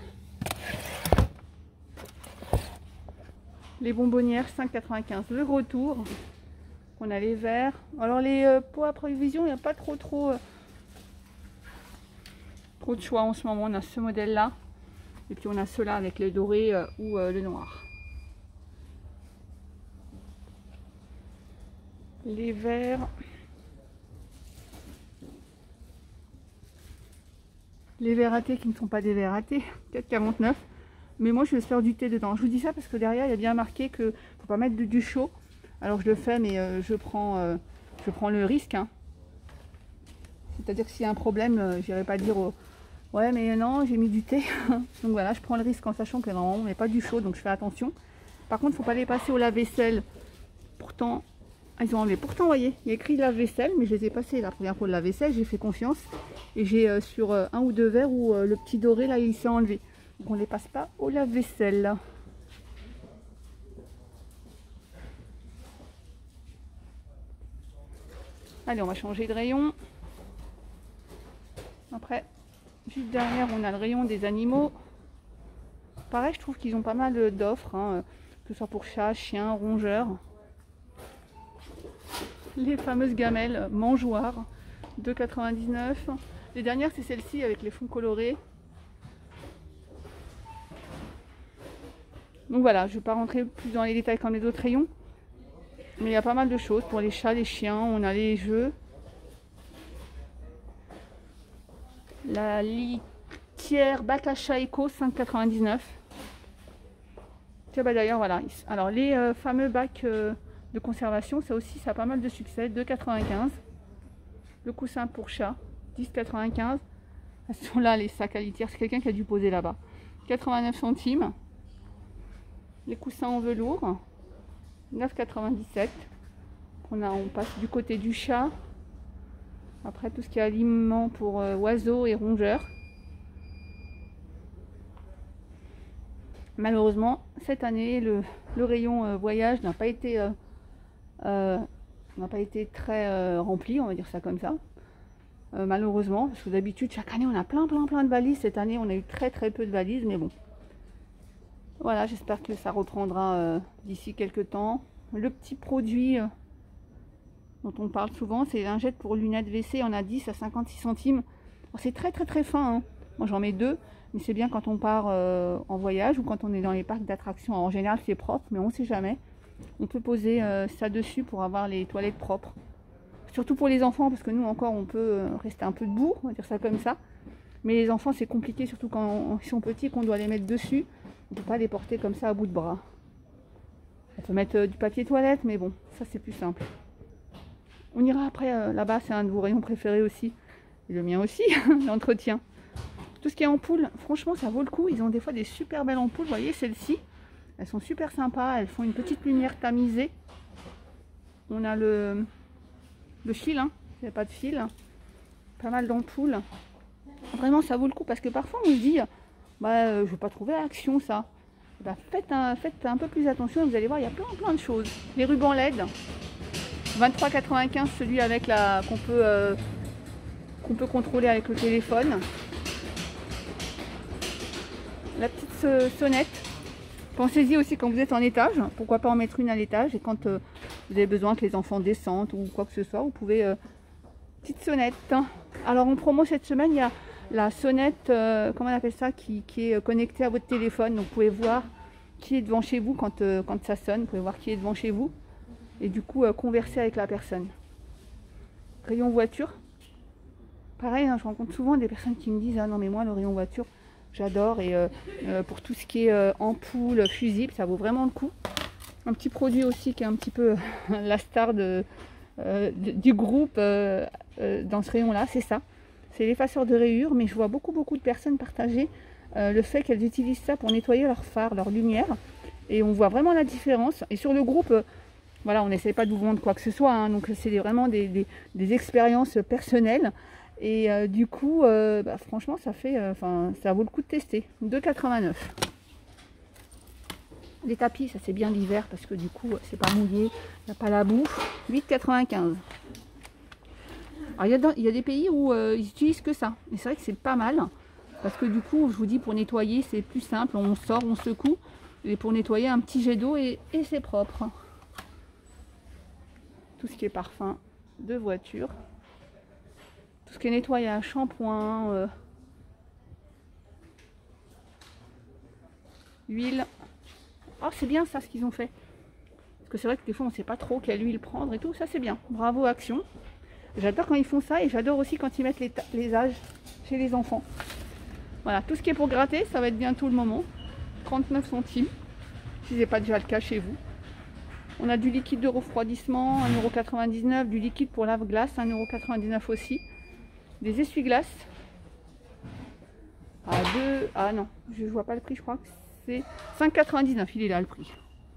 Les bonbonnières, cinq quatre-vingt-quinze. Le retour. On a les verres. Alors les euh, pots à provision, il n'y a pas trop trop euh, trop de choix en ce moment. On a ce modèle là. Et puis on a ceux-là avec le doré euh, ou euh, le noir. Les verres. Les verres à thé qui ne sont pas des verres à thé, quatre quarante-neuf. Mais moi je vais faire du thé dedans. Je vous dis ça parce que derrière il y a bien marqué que faut pas mettre de, du chaud. Alors je le fais, mais euh, je, prends, euh, je prends le risque. Hein. C'est-à-dire que s'il y a un problème, euh, je n'irai pas dire oh, ouais mais non j'ai mis du thé. Donc voilà, je prends le risque en sachant que normalement on met pas du chaud, donc je fais attention. Par contre il ne faut pas les passer au lave-vaisselle. Pourtant, ils ont enlevé. Pourtant, vous voyez, il y a écrit lave-vaisselle, mais je les ai passés la première fois de lave-vaisselle, j'ai fait confiance. Et j'ai euh, sur euh, un ou deux verres où euh, le petit doré là il s'est enlevé. Donc on ne les passe pas au lave-vaisselle. Allez, on va changer de rayon. Après, juste derrière, on a le rayon des animaux. Pareil, je trouve qu'ils ont pas mal d'offres, hein, que ce soit pour chats, chiens, rongeurs. Les fameuses gamelles mangeoires, deux quatre-vingt-dix-neuf. Les dernières, c'est celle-ci avec les fonds colorés. Donc voilà, je ne vais pas rentrer plus dans les détails comme les autres rayons. Mais il y a pas mal de choses pour les chats, les chiens. On a les jeux. La litière bac à chat éco, cinq quatre-vingt-dix-neuf. Tiens, bah d'ailleurs, voilà. Alors, les euh, fameux bacs euh, de conservation, ça aussi, ça a pas mal de succès. deux quatre-vingt-quinze. Le coussin pour chat, dix quatre-vingt-quinze. Elles sont là, les sacs à litière. C'est quelqu'un qui a dû poser là-bas. quatre-vingt-neuf centimes. Les coussins en velours, neuf quatre-vingt-dix-sept. On, a, on passe du côté du chat. Après, tout ce qui est aliments pour euh, oiseaux et rongeurs. Malheureusement, cette année, le, le rayon euh, voyage n'a pas été euh, euh, n'a pas été très euh, rempli, on va dire ça comme ça. Euh, malheureusement, parce que d'habitude, chaque année, on a plein, plein, plein de valises. Cette année, on a eu très, très peu de valises, mais bon. Voilà, j'espère que ça reprendra euh, d'ici quelques temps. Le petit produit euh, dont on parle souvent, c'est les lingettes pour lunettes W C. On a dix à cinquante-six centimes. C'est très, très, très fin. Hein. Moi, j'en mets deux. Mais c'est bien quand on part euh, en voyage ou quand on est dans les parcs d'attractions. En général, c'est propre, mais on ne sait jamais. On peut poser euh, ça dessus pour avoir les toilettes propres. Surtout pour les enfants, parce que nous encore, on peut euh, rester un peu debout, on va dire ça comme ça. Mais les enfants, c'est compliqué, surtout quand ils sont petits, qu'on doit les mettre dessus. On ne peut pas les porter comme ça à bout de bras. On peut mettre euh, du papier toilette, mais bon, ça c'est plus simple. On ira après, euh, là-bas, c'est un de vos rayons préférés aussi. Et le mien aussi, l'entretien. Tout ce qui est ampoule, franchement, ça vaut le coup. Ils ont des fois des super belles ampoules. Vous voyez, celles-ci, elles sont super sympas. Elles font une petite lumière tamisée. On a le, le fil, hein. Il n'y a pas de fil. Pas mal d'ampoules. Vraiment, ça vaut le coup parce que parfois, on se dit, bah, euh, je ne vais pas trouver Action, ça. Bah, faites, un, faites un peu plus attention. Vous allez voir, il y a plein, plein de choses. Les rubans L E D, vingt-trois quatre-vingt-quinze, celui avec la qu'on peut, euh, qu'on peut contrôler avec le téléphone. La petite sonnette, pensez-y aussi quand vous êtes en étage, pourquoi pas en mettre une à l'étage, et quand euh, vous avez besoin que les enfants descendent ou quoi que ce soit, vous pouvez, euh, petite sonnette. Alors en promo cette semaine, il y a la sonnette, euh, comment on appelle ça, qui, qui est connectée à votre téléphone, donc vous pouvez voir qui est devant chez vous quand, euh, quand ça sonne, vous pouvez voir qui est devant chez vous, et du coup euh, converser avec la personne. Rayon voiture, pareil, hein, je rencontre souvent des personnes qui me disent, ah non mais moi le rayon voiture, j'adore, et euh, euh, pour tout ce qui est euh, ampoule, fusible, ça vaut vraiment le coup. Un petit produit aussi qui est un petit peu la star de, euh, de, du groupe euh, euh, dans ce rayon-là, c'est ça. C'est l'effaceur de rayures, mais je vois beaucoup beaucoup de personnes partager euh, le fait qu'elles utilisent ça pour nettoyer leurs phares, leurs lumières. Et on voit vraiment la différence. Et sur le groupe, euh, voilà, on n'essaie pas de vous vendre quoi que ce soit, hein, donc c'est vraiment des, des, des expériences personnelles. Et euh, du coup, euh, bah, franchement, ça fait, enfin, euh, ça vaut le coup de tester. deux quatre-vingt-neuf. Les tapis, ça c'est bien l'hiver parce que du coup, c'est pas mouillé, il n'y a pas la boue. huit quatre-vingt-quinze. Alors, il y, a dans, il y a des pays où euh, ils utilisent que ça. Et c'est vrai que c'est pas mal parce que du coup, je vous dis, pour nettoyer, c'est plus simple. On sort, on secoue. Et pour nettoyer, un petit jet d'eau et, et c'est propre. Tout ce qui est parfum de voiture. Tout ce qui est nettoyage, shampoing, euh, huile. Oh, c'est bien ça ce qu'ils ont fait. que c'est vrai que des fois on ne sait pas trop quelle huile prendre et tout, ça c'est bien. Bravo Action. J'adore quand ils font ça et j'adore aussi quand ils mettent les, les âges chez les enfants. Voilà, tout ce qui est pour gratter, ça va être bientôt le moment. trente-neuf centimes, si ce n'est pas déjà le cas chez vous. On a du liquide de refroidissement, un euro quatre-vingt-dix-neuf, du liquide pour lave-glace, un euro quatre-vingt-dix-neuf aussi. Des essuie-glaces. À deux... Ah non, je ne vois pas le prix, je crois que c'est cinq euros quatre-vingt-dix-neuf, il est là le prix.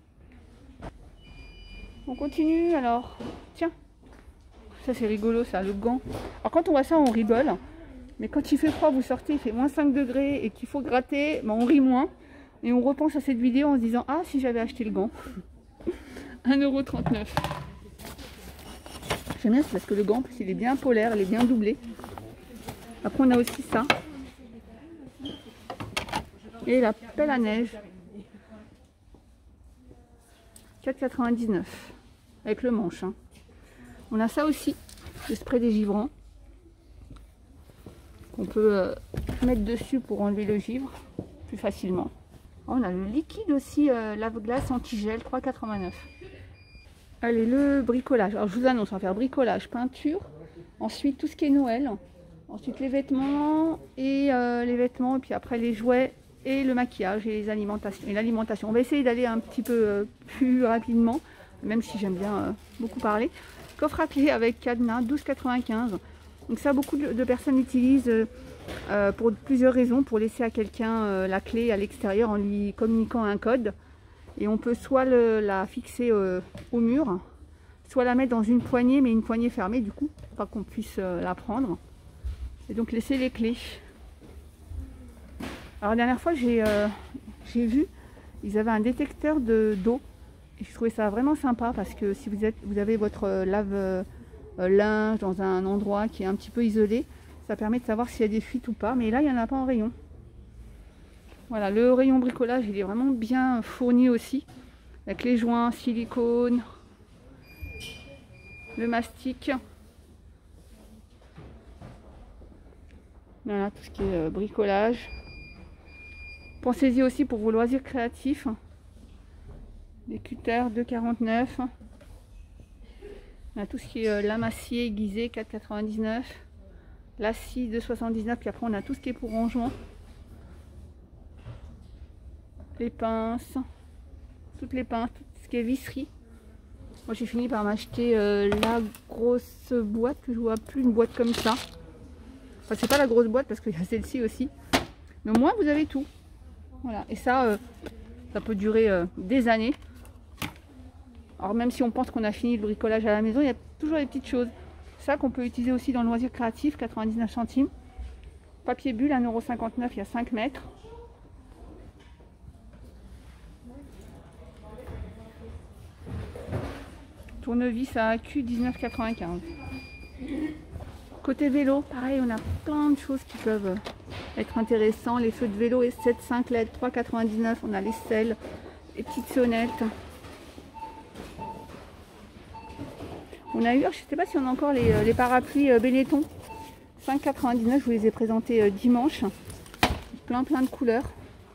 On continue alors. Tiens, ça c'est rigolo ça, le gant. Alors quand on voit ça on rigole, mais quand il fait froid, vous sortez, il fait moins cinq degrés et qu'il faut gratter, ben on rit moins. Et on repense à cette vidéo en se disant, ah si j'avais acheté le gant. un euro trente-neuf. J'aime bien parce que le gant, en plus, il est bien polaire, il est bien doublé. Après on a aussi ça. Et la pelle à neige. quatre euros quatre-vingt-dix-neuf. Avec le manche. Hein. On a ça aussi, le spray dégivrant. Qu'on peut euh, mettre dessus pour enlever le givre plus facilement. On a le liquide aussi, euh, lave-glace anti-gel, trois euros quatre-vingt-neuf. Allez, le bricolage. Alors je vous annonce, on va faire bricolage, peinture. Ensuite tout ce qui est Noël. Ensuite les vêtements et euh, les vêtements. Et puis après les jouets et le maquillage et les alimentations. Et l'alimentation. On va essayer d'aller un petit peu euh, plus rapidement. Même si j'aime bien euh, beaucoup parler. Coffre à clé avec cadenas, douze euros quatre-vingt-quinze. Donc ça, beaucoup de, de personnes utilisent euh, euh, pour plusieurs raisons. Pour laisser à quelqu'un euh, la clé à l'extérieur en lui communiquant un code. Et on peut soit le, la fixer euh, au mur, soit la mettre dans une poignée, mais une poignée fermée du coup, pour pas qu'on puisse euh, la prendre. Et donc laisser les clés. Alors la dernière fois, j'ai euh, j'ai vu, ils avaient un détecteur de d'eau. Et je trouvais ça vraiment sympa parce que si vous, êtes, vous avez votre euh, lave euh, linge dans un endroit qui est un petit peu isolé, ça permet de savoir s'il y a des fuites ou pas. Mais là, il n'y en a pas en rayon. Voilà, le rayon bricolage, il est vraiment bien fourni aussi. Avec les joints, silicone, le mastic. Voilà, tout ce qui est bricolage. Pensez-y aussi pour vos loisirs créatifs. Des cutters, deux euros quarante-neuf. On a tout ce qui est lame acier aiguisée, quatre euros quatre-vingt-dix-neuf. La scie, deux euros soixante-dix-neuf. Puis après, on a tout ce qui est pour rangement. Les pinces, toutes les pinces, tout ce qui est visserie. Moi j'ai fini par m'acheter euh, la grosse boîte que je vois plus, une boîte comme ça. Enfin c'est pas la grosse boîte parce qu'il y a celle-ci aussi. Mais au moins vous avez tout. Voilà, et ça, euh, ça peut durer euh, des années. Alors même si on pense qu'on a fini le bricolage à la maison, il y a toujours des petites choses. Ça qu'on peut utiliser aussi dans le loisir créatif, quatre-vingt-dix-neuf centimes. Papier bulle, un euro cinquante-neuf, il y a cinq mètres. Tournevis à accu, dix-neuf euros quatre-vingt-quinze. Côté vélo, pareil, on a plein de choses qui peuvent être intéressantes. Les feux de vélo et sept cinq L E D, trois euros quatre-vingt-dix-neuf. On a les selles, les petites sonnettes. On a eu, je ne sais pas si on a encore les, les parapluies Benetton. cinq euros quatre-vingt-dix-neuf, je vous les ai présentés dimanche. Plein plein de couleurs.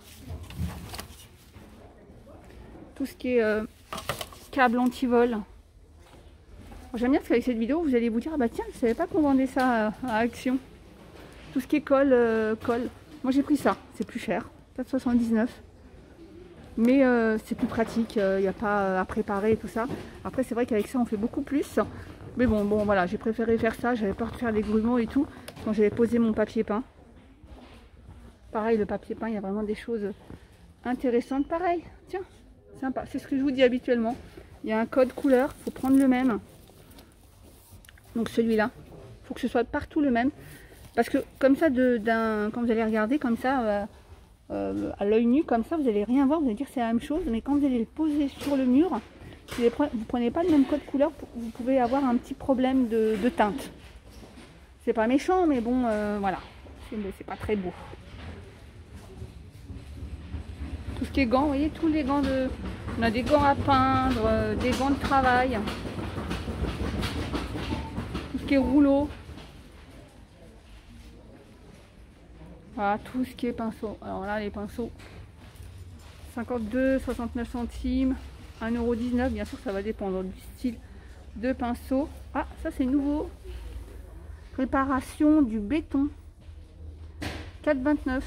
Tout ce qui est euh, câble anti-vol. J'aime bien parce qu'avec cette vidéo, vous allez vous dire, ah bah tiens, je ne savais pas qu'on vendait ça à, à Action. Tout ce qui est colle, euh, colle. Moi j'ai pris ça, c'est plus cher, quatre euros soixante-dix-neuf. Mais euh, c'est plus pratique, il euh, n'y a pas à préparer et tout ça. Après c'est vrai qu'avec ça on fait beaucoup plus. Mais bon, bon voilà, j'ai préféré faire ça, j'avais peur de faire des grumeaux et tout, quand j'avais posé mon papier peint. Pareil, le papier peint, il y a vraiment des choses intéressantes. Pareil, tiens, sympa, c'est ce que je vous dis habituellement. Il y a un code couleur, il faut prendre le même. Donc celui-là, il faut que ce soit partout le même. Parce que comme ça, de, d'un, quand vous allez regarder comme ça, euh, euh, à l'œil nu, comme ça, vous n'allez rien voir, vous allez dire que c'est la même chose. Mais quand vous allez le poser sur le mur, si vous ne prenez pas le même code couleur, vous pouvez avoir un petit problème de, de teinte. C'est pas méchant, mais bon, euh, voilà, c'est pas très beau. Tout ce qui est gants, vous voyez, tous les gants de... On a des gants à peindre, euh, des gants de travail. Tout ce qui est rouleau. Voilà, tout ce qui est pinceau. Alors là, les pinceaux, cinquante-deux, soixante-neuf centimes. un euro dix-neuf. Bien sûr, ça va dépendre du style de pinceau. Ah, ça c'est nouveau. Préparation du béton. quatre euros vingt-neuf.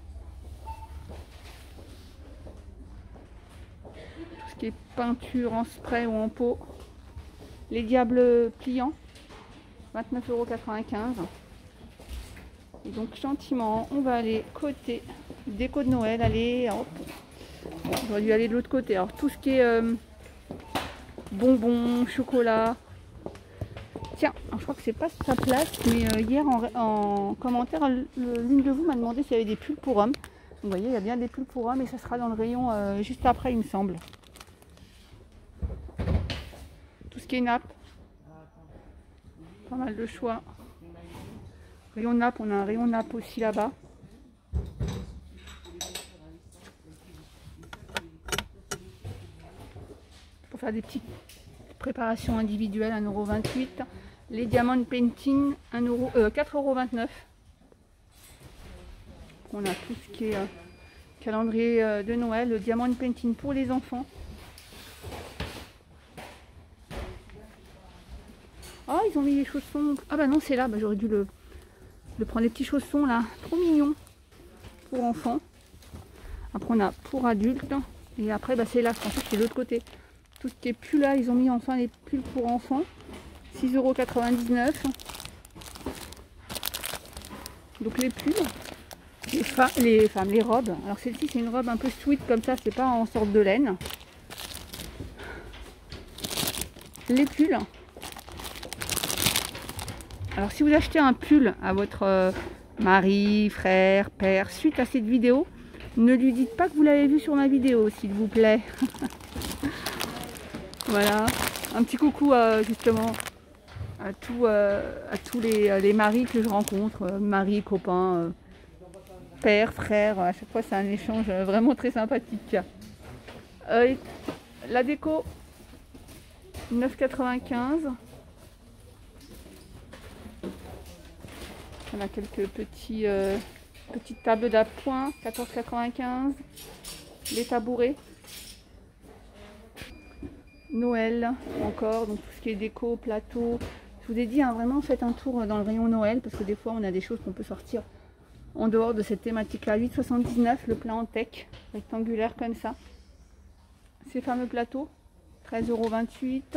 Tout ce qui est peinture en spray ou en pot. Les diables pliants. vingt-neuf euros quatre-vingt-quinze. Et donc gentiment, on va aller côté déco de Noël. Allez, hop. On va dû aller de l'autre côté. Alors tout ce qui est euh, bonbons, chocolat. Tiens, alors, je crois que c'est pas sa place, mais euh, hier en, en commentaire, l'une de vous m'a demandé s'il y avait des pulls pour hommes. Donc, vous voyez, il y a bien des pulls pour hommes et ça sera dans le rayon euh, juste après, il me semble. Tout ce qui est nappe. Pas mal de choix. Rayon nappe, on a un rayon nappe aussi là-bas. Pour faire des petites préparations individuelles, un euro vingt-huit. Les diamants painting, euh, quatre euros vingt-neuf. On a tout ce qui est euh, calendrier euh, de Noël, le diamant painting pour les enfants. Oh, ils ont mis les chaussons. Ah bah non, c'est là, bah, j'aurais dû le, le prendre, les petits chaussons là, trop mignons pour enfants. Après on a pour adultes et après bah, c'est là, je pensais que c'est de l'autre côté. Tout ce qui est pull là, ils ont mis enfin les pulls pour enfants. six euros quatre-vingt-dix-neuf. Donc les pulls, les, fa les femmes, les robes. Alors celle-ci c'est une robe un peu sweet comme ça, c'est pas en sorte de laine. Les pulls. Alors si vous achetez un pull à votre euh, mari, frère, père, suite à cette vidéo, ne lui dites pas que vous l'avez vu sur ma vidéo, s'il vous plaît. Voilà, un petit coucou euh, justement à, tout, euh, à tous les, les maris que je rencontre, euh, mari, copain, euh, père, frère, à chaque fois c'est un échange vraiment très sympathique. Euh, la déco, neuf euros quatre-vingt-quinze. On a quelques petits, euh, petites tables d'appoint, quatorze euros quatre-vingt-quinze. Les tabourets. Noël encore, donc tout ce qui est déco, plateau. Je vous ai dit, hein, vraiment faites un tour dans le rayon Noël parce que des fois on a des choses qu'on peut sortir en dehors de cette thématique là. huit euros soixante-dix-neuf, le plat en teck, rectangulaire comme ça. Ces fameux plateaux, treize euros vingt-huit.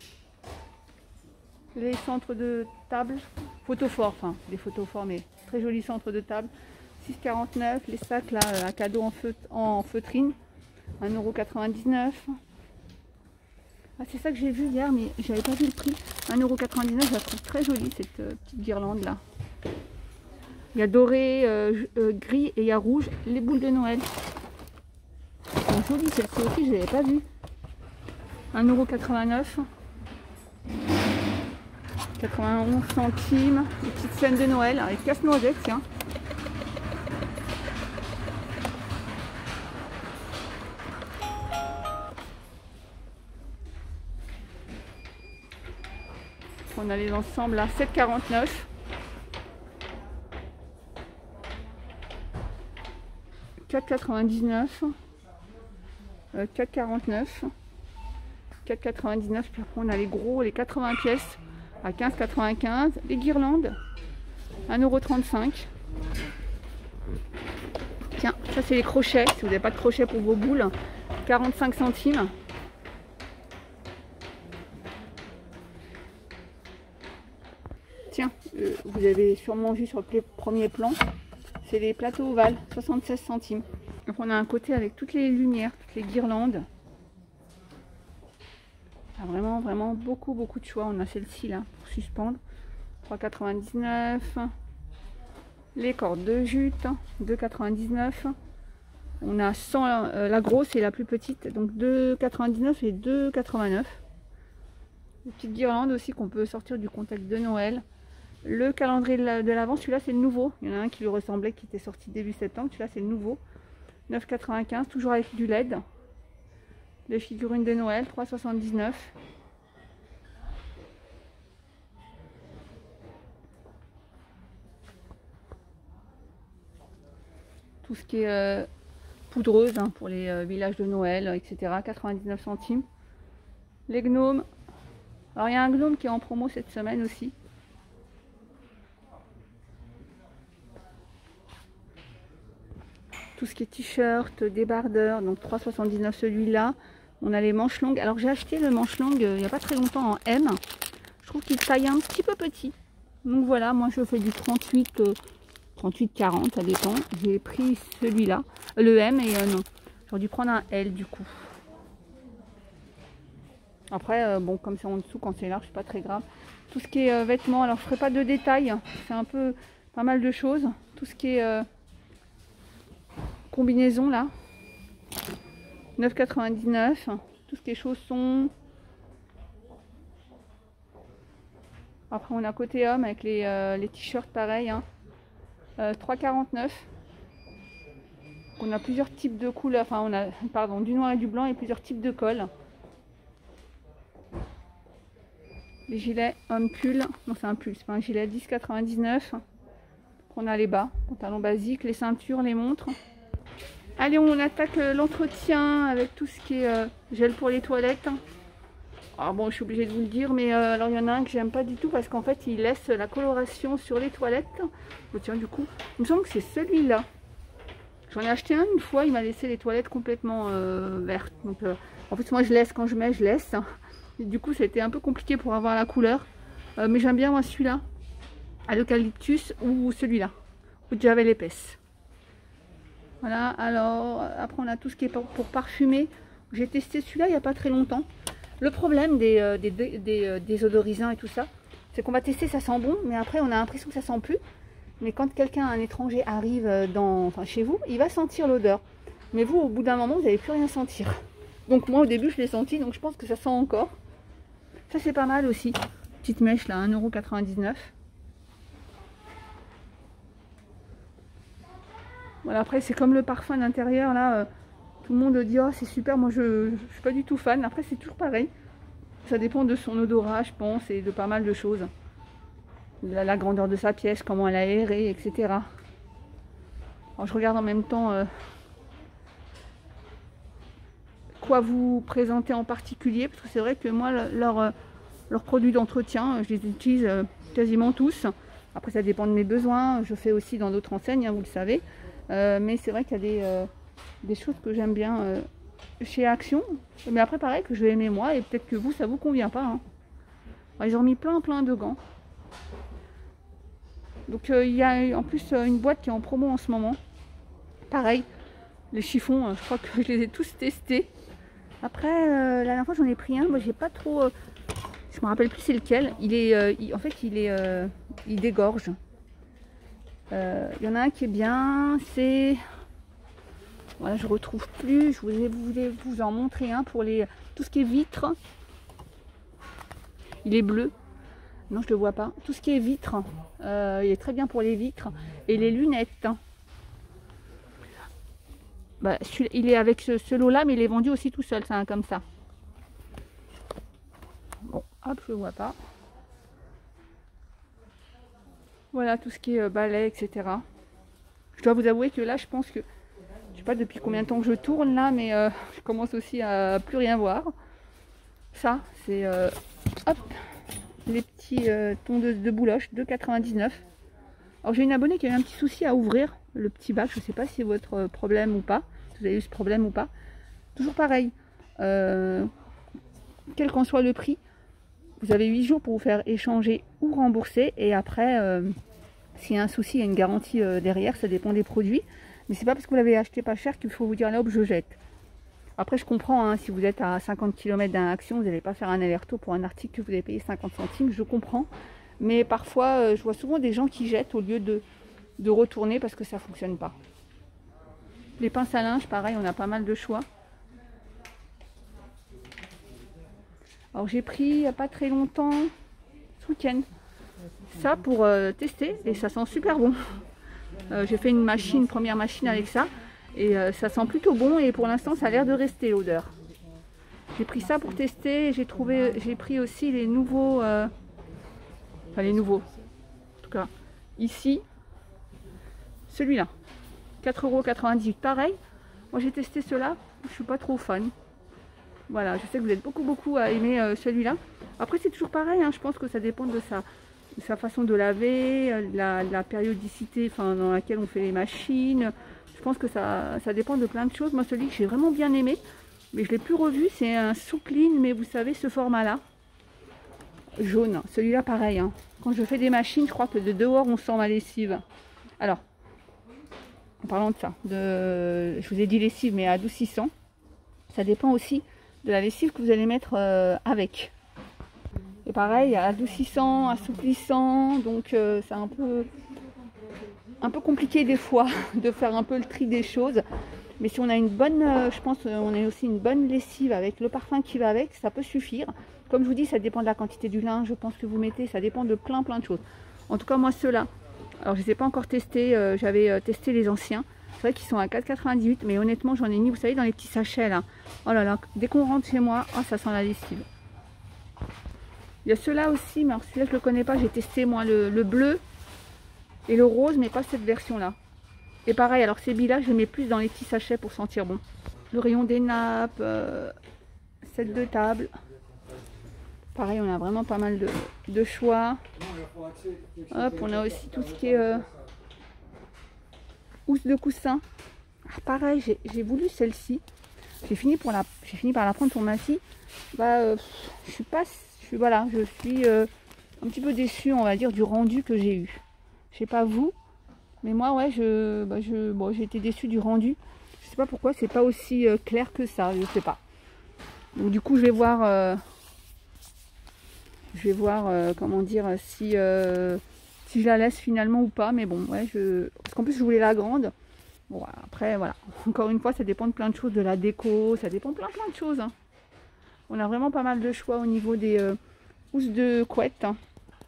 Les centres de table, photophores, enfin des photophores mais très jolis centres de table, six euros quarante-neuf. Les sacs là à cadeau en, feut en feutrine, un euro quatre-vingt-dix-neuf. Ah, c'est ça que j'ai vu hier, mais j'avais pas vu le prix. un euro quatre-vingt-dix-neuf, je la trouve très jolie cette euh, petite guirlande là. Il y a doré, euh, euh, gris et il y a rouge, les boules de Noël. C'est joli, celle-ci aussi, je l'avais pas vue. un euro quatre-vingt-neuf. quatre-vingt-onze centimes. Les petites scènes de Noël avec casse-noisette, tiens. On a les ensembles à sept euros quarante-neuf. quatre euros quatre-vingt-dix-neuf. Euh, quatre euros quarante-neuf. quatre euros quatre-vingt-dix-neuf. Puis après on a les gros, les quatre-vingts pièces à quinze euros quatre-vingt-quinze. Les guirlandes, un euro trente-cinq. Tiens, ça c'est les crochets. Si vous n'avez pas de crochet pour vos boules, quarante-cinq centimes. Tiens, euh, vous avez sûrement vu sur le premier plan, c'est les plateaux ovales, soixante-seize centimes. Donc on a un côté avec toutes les lumières, toutes les guirlandes. Ah, vraiment, vraiment beaucoup, beaucoup de choix. On a celle-ci là pour suspendre, trois euros quatre-vingt-dix-neuf. Les cordes de jute, deux euros quatre-vingt-dix-neuf. On a cent, euh, la grosse et la plus petite, donc deux euros quatre-vingt-dix-neuf et deux euros quatre-vingt-neuf. Une petite guirlande aussi qu'on peut sortir du contexte de Noël. Le calendrier de l'Avent, celui-là c'est le nouveau. Il y en a un qui lui ressemblait qui était sorti début septembre. Celui-là c'est le nouveau. neuf euros quatre-vingt-quinze, toujours avec du L E D. Les figurines de Noël, trois euros soixante-dix-neuf. Tout ce qui est euh, poudreuse hein, pour les euh, villages de Noël, et cetera. quatre-vingt-dix-neuf centimes. Les gnomes. Alors il y a un gnome qui est en promo cette semaine aussi. Tout ce qui est t-shirt, débardeur, donc trois euros soixante-dix-neuf celui-là. On a les manches longues. Alors j'ai acheté le manche longue euh, il n'y a pas très longtemps en M. Je trouve qu'il taille un petit peu petit. Donc voilà, moi je fais du trente-huit, euh, trente-huit quarante, ça dépend. J'ai pris celui-là, euh, le M, et euh, non. J'aurais dû prendre un L du coup. Après, euh, bon, comme c'est en dessous, quand c'est large, c'est pas très grave. Tout ce qui est euh, vêtements, alors je ferai pas de détails. C'est un peu pas mal de choses. Tout ce qui est euh, combinaison là, neuf euros quatre-vingt-dix-neuf. Tout ce qui est chaussons. Après on a côté homme avec les, euh, les t-shirts pareil, hein. euh, trois euros quarante-neuf. On a plusieurs types de couleurs, enfin on a pardon du noir et du blanc et plusieurs types de cols. Les gilets homme pull, non c'est un pull, c'est pas un gilet, dix euros quatre-vingt-dix-neuf. On a les bas, pantalons basiques, les ceintures, les montres. Allez, on attaque l'entretien avec tout ce qui est euh, gel pour les toilettes. Alors bon, je suis obligée de vous le dire, mais euh, alors il y en a un que j'aime pas du tout parce qu'en fait, il laisse la coloration sur les toilettes. Oh, tiens, du coup, il me semble que c'est celui-là. J'en ai acheté un une fois, il m'a laissé les toilettes complètement euh, vertes. Donc, euh, en fait, moi, je laisse quand je mets, je laisse. Et du coup, c'était un peu compliqué pour avoir la couleur. Euh, mais j'aime bien, moi, celui-là, à l'eucalyptus ou celui-là, au javel épaisse. Voilà, alors après on a tout ce qui est pour, pour parfumer. J'ai testé celui-là il n'y a pas très longtemps. Le problème des, euh, des, des, des euh, désodorisants et tout ça, c'est qu'on va tester, ça sent bon, mais après on a l'impression que ça sent plus. Mais quand quelqu'un, un étranger arrive dans, enfin, chez vous, il va sentir l'odeur. Mais vous, au bout d'un moment, vous n'allez plus rien sentir. Donc moi au début je l'ai senti, donc je pense que ça sent encore. Ça c'est pas mal aussi. Petite mèche là, un euro quatre-vingt-dix-neuf. Voilà, après c'est comme le parfum d'intérieur là, euh, tout le monde dit oh c'est super, moi je, je suis pas du tout fan. Après c'est toujours pareil, ça dépend de son odorat je pense et de pas mal de choses. La, la grandeur de sa pièce, comment elle a aéré, et cetera. Alors je regarde en même temps euh, quoi vous présenter en particulier, parce que c'est vrai que moi leurs leur produits d'entretien, je les utilise euh, quasiment tous. Après ça dépend de mes besoins, je fais aussi dans d'autres enseignes, hein, vous le savez. Euh, mais c'est vrai qu'il y a des, euh, des choses que j'aime bien euh, chez Action. Mais après, pareil, que je vais aimer moi. Et peut-être que vous, ça vous convient pas. Hein. Alors, ils ont mis plein, plein de gants. Donc, euh, il y a en plus euh, une boîte qui est en promo en ce moment. Pareil, les chiffons, euh, je crois que je les ai tous testés. Après, euh, la dernière fois, j'en ai pris un. Moi, j'ai pas trop... Euh, je me rappelle plus c'est lequel. Il est, euh, il, en fait, il est... Euh, il dégorge. Il euh, y en a un qui est bien, c'est... Voilà, je retrouve plus, je voulais, voulais vous en montrer un pour les tout ce qui est vitres. Il est bleu. Non, je ne le vois pas. Tout ce qui est vitres, euh, il est très bien pour les vitres. Et les lunettes. Bah, il est avec ce, ce lot-là, mais il est vendu aussi tout seul, c'est un comme ça. Bon, hop, je ne le vois pas. Voilà, tout ce qui est balai, et cetera. Je dois vous avouer que là, je pense que... Je sais pas depuis combien de temps que je tourne là, mais euh, je commence aussi à plus rien voir. Ça, c'est... Euh, hop, les petits euh, tondeuses de bouloche, deux euros quatre-vingt-dix-neuf. Alors j'ai une abonnée qui a eu un petit souci à ouvrir le petit bac. Je ne sais pas si c'est votre problème ou pas. Si vous avez eu ce problème ou pas. Toujours pareil. Euh, quel qu'en soit le prix, vous avez huit jours pour vous faire échanger ou rembourser. Et après, euh, s'il y a un souci, il y a une garantie euh, derrière. Ça dépend des produits. Mais c'est pas parce que vous l'avez acheté pas cher qu'il faut vous dire là hop je jette. Après je comprends, hein, si vous êtes à cinquante kilomètres d'un Action, vous n'allez pas faire un aller-retour pour un article que vous avez payé cinquante centimes, je comprends. Mais parfois euh, je vois souvent des gens qui jettent au lieu de, de retourner parce que ça fonctionne pas. Les pinces à linge, pareil, on a pas mal de choix. Alors j'ai pris il n'y a pas très longtemps, ce week-end, ça pour euh, tester et ça sent super bon. Euh, j'ai fait une machine, une première machine avec ça et euh, ça sent plutôt bon et pour l'instant ça a l'air de rester l'odeur. J'ai pris ça pour tester, j'ai trouvé, j'ai pris aussi les nouveaux, euh, enfin les nouveaux, en tout cas ici, celui-là, quatre euros quatre-vingt-dix, pareil, Moi j'ai testé ceux-là, je suis pas trop fan. Voilà, je sais que vous êtes beaucoup beaucoup à aimer euh, celui-là. Après c'est toujours pareil, hein, je pense que ça dépend de sa, de sa façon de laver, euh, la, la périodicité enfin, dans laquelle on fait les machines. Je pense que ça, ça dépend de plein de choses. Moi celui que j'ai vraiment bien aimé, mais je l'ai plus revu, c'est un Soupline, mais vous savez ce format-là, jaune. Celui-là pareil, hein. Quand je fais des machines, je crois que de dehors on sent ma lessive. Alors, en parlant de ça, de, je vous ai dit lessive, mais adoucissant, ça dépend aussi de la lessive que vous allez mettre euh, avec. Et pareil, adoucissant, assouplissant, donc euh, c'est un peu, un peu compliqué des fois de faire un peu le tri des choses. Mais si on a une bonne, euh, je pense, on a aussi une bonne lessive avec le parfum qui va avec, ça peut suffire. Comme je vous dis, ça dépend de la quantité du linge, je pense que vous mettez, ça dépend de plein plein de choses. En tout cas, moi ceux-là, alors je ne les ai pas encore testés, euh, j'avais euh, testé les anciens. C'est vrai qu'ils sont à quatre quatre-vingt-dix-huit, mais honnêtement, j'en ai mis, vous savez, dans les petits sachets là. Oh là là, dès qu'on rentre chez moi, oh, ça sent la lessive. Il y a ceux-là aussi, mais celui-là je ne le connais pas, j'ai testé moi le, le bleu et le rose, mais pas cette version-là. Et pareil, alors ces billes-là, je les mets plus dans les petits sachets pour sentir bon. Le rayon des nappes, euh, set de table. Pareil, on a vraiment pas mal de, de choix. Hop, on a aussi tout ce qui est euh, housse de coussin. Ah, pareil, j'ai voulu celle-ci. J'ai fini, pour la, j'ai fini par la prendre pour ma fille. Bah, euh, je suis pas, je suis voilà, je suis euh, un petit peu déçue, on va dire, du rendu que j'ai eu. Je sais pas vous, mais moi, ouais, je, bah, je, bon, j'ai été déçue du rendu. Je sais pas pourquoi, c'est pas aussi euh, clair que ça, je sais pas. Donc du coup, je vais voir. Euh, Je vais voir euh, comment dire si, euh, si je la laisse finalement ou pas. Mais bon, ouais, je. Parce qu'en plus je voulais la grande. Bon, après, voilà. Encore une fois, ça dépend de plein de choses, de la déco, ça dépend de plein plein de choses. Hein. On a vraiment pas mal de choix au niveau des euh, housses de couette. Hein.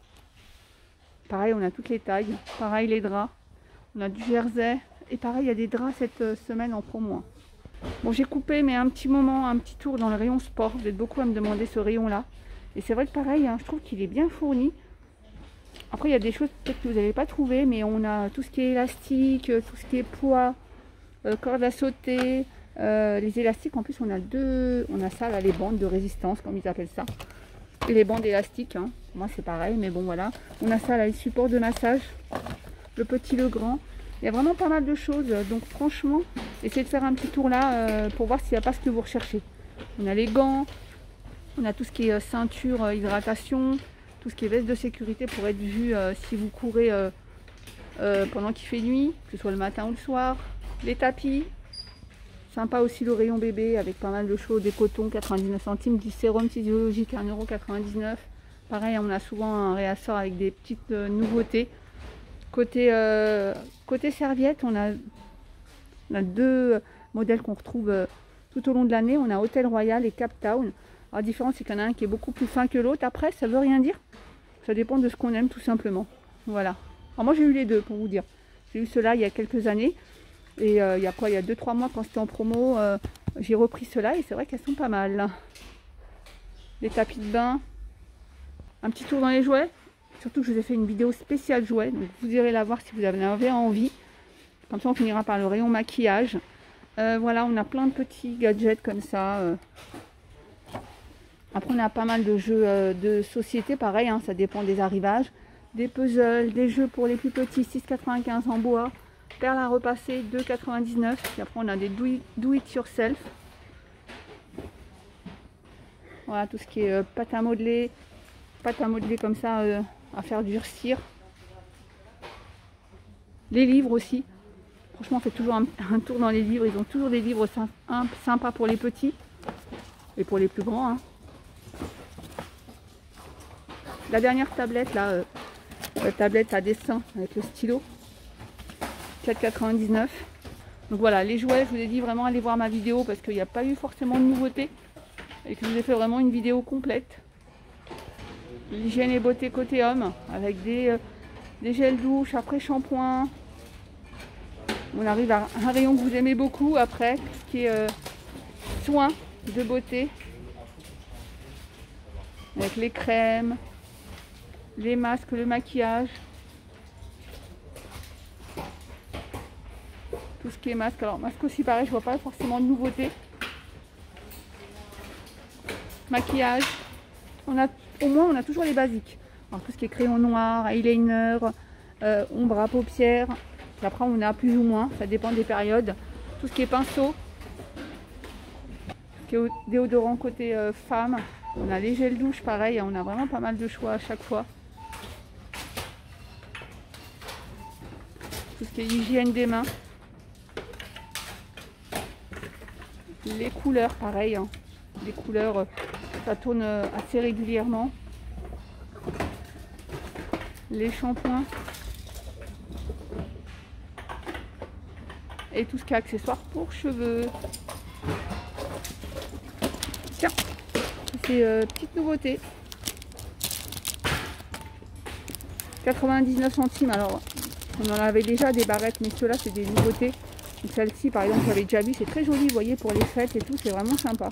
Pareil, on a toutes les tailles. Pareil, les draps. On a du jersey. Et pareil, il y a des draps cette euh, semaine en promo. Hein. Bon, j'ai coupé, mais un petit moment, un petit tour dans le rayon sport. Vous êtes beaucoup à me demander ce rayon-là. Et c'est vrai que pareil, hein, je trouve qu'il est bien fourni. Après, il y a des choses peut-être que vous n'avez pas trouvé, mais on a tout ce qui est élastique, tout ce qui est poids, euh, corde à sauter, euh, les élastiques. En plus, on a deux, on a ça là, les bandes de résistance, comme ils appellent ça. Et les bandes élastiques, hein. Moi c'est pareil, mais bon voilà. On a ça là, les supports de massage, le petit, le grand. Il y a vraiment pas mal de choses. Donc franchement, essayez de faire un petit tour là euh, pour voir s'il n'y a pas ce que vous recherchez. On a les gants. On a tout ce qui est ceinture, euh, hydratation, tout ce qui est veste de sécurité pour être vu euh, si vous courez euh, euh, pendant qu'il fait nuit, que ce soit le matin ou le soir. Les tapis, sympa aussi le rayon bébé avec pas mal de choses, des cotons quatre-vingt-dix-neuf centimes, du sérum physiologique un euro quatre-vingt-dix-neuf. Pareil, on a souvent un réassort avec des petites euh, nouveautés. Côté, euh, côté serviette, on a, on a deux modèles qu'on retrouve euh, tout au long de l'année. On a Hôtel Royal et Cap Town. La différence, c'est qu'il y en a un qui est beaucoup plus fin que l'autre. Après, ça veut rien dire. Ça dépend de ce qu'on aime, tout simplement. Voilà. Alors moi, j'ai eu les deux, pour vous dire. J'ai eu ceux-là il y a quelques années. Et euh, il y a quoi Il y a deux trois mois, quand c'était en promo, euh, j'ai repris ceux-là. Et c'est vrai qu'elles sont pas mal. Les tapis de bain. Un petit tour dans les jouets. Surtout que je vous ai fait une vidéo spéciale jouets. Donc, vous irez la voir si vous en avez envie. Comme ça, on finira par le rayon maquillage. Euh, voilà, on a plein de petits gadgets comme ça. Euh. Après, on a pas mal de jeux euh, de société, pareil, hein, ça dépend des arrivages. Des puzzles, des jeux pour les plus petits, six quatre-vingt-quinze en bois. Perles à repasser, deux quatre-vingt-dix-neuf. Puis après, on a des do it, do it yourself. Voilà, tout ce qui est euh, pâte à modeler. Pâte à modeler comme ça, euh, à faire durcir. Les livres aussi. Franchement, on fait toujours un, un tour dans les livres. Ils ont toujours des livres sympas pour les petits. Et pour les plus grands, hein. La dernière tablette là, euh, la tablette à dessin avec le stylo, quatre quatre-vingt-dix-neuf. Donc voilà, les jouets, je vous ai dit vraiment allez voir ma vidéo parce qu'il n'y a pas eu forcément de nouveautés et que je vous ai fait vraiment une vidéo complète. L'hygiène et beauté côté homme avec des, euh, des gels douche, après shampoing. On arrive à un rayon que vous aimez beaucoup après, tout ce qui est euh, soins de beauté avec les crèmes, les masques, le maquillage. Tout ce qui est masque. Alors masque aussi pareil, je vois pas forcément de nouveauté. Maquillage. On a, au moins on a toujours les basiques. Alors tout ce qui est crayon noir, eyeliner, euh, ombre à paupières. Puis après on a plus ou moins, ça dépend des périodes. Tout ce qui est pinceau. Tout ce qui est déodorant côté euh, femme. On a les gels douche pareil, on a vraiment pas mal de choix à chaque fois. Tout ce qui est hygiène des mains. Les couleurs pareil, hein. Les couleurs ça tourne assez régulièrement. Les shampoings. Et tout ce qui est accessoires pour cheveux. Tiens, c'est euh, petite nouveauté. quatre-vingt-dix-neuf centimes. Alors, on en avait déjà des barrettes, mais ceux-là, c'est des nouveautés. Donc celle-ci, par exemple, j'avais déjà vu. C'est très joli, vous voyez, pour les fêtes et tout. C'est vraiment sympa.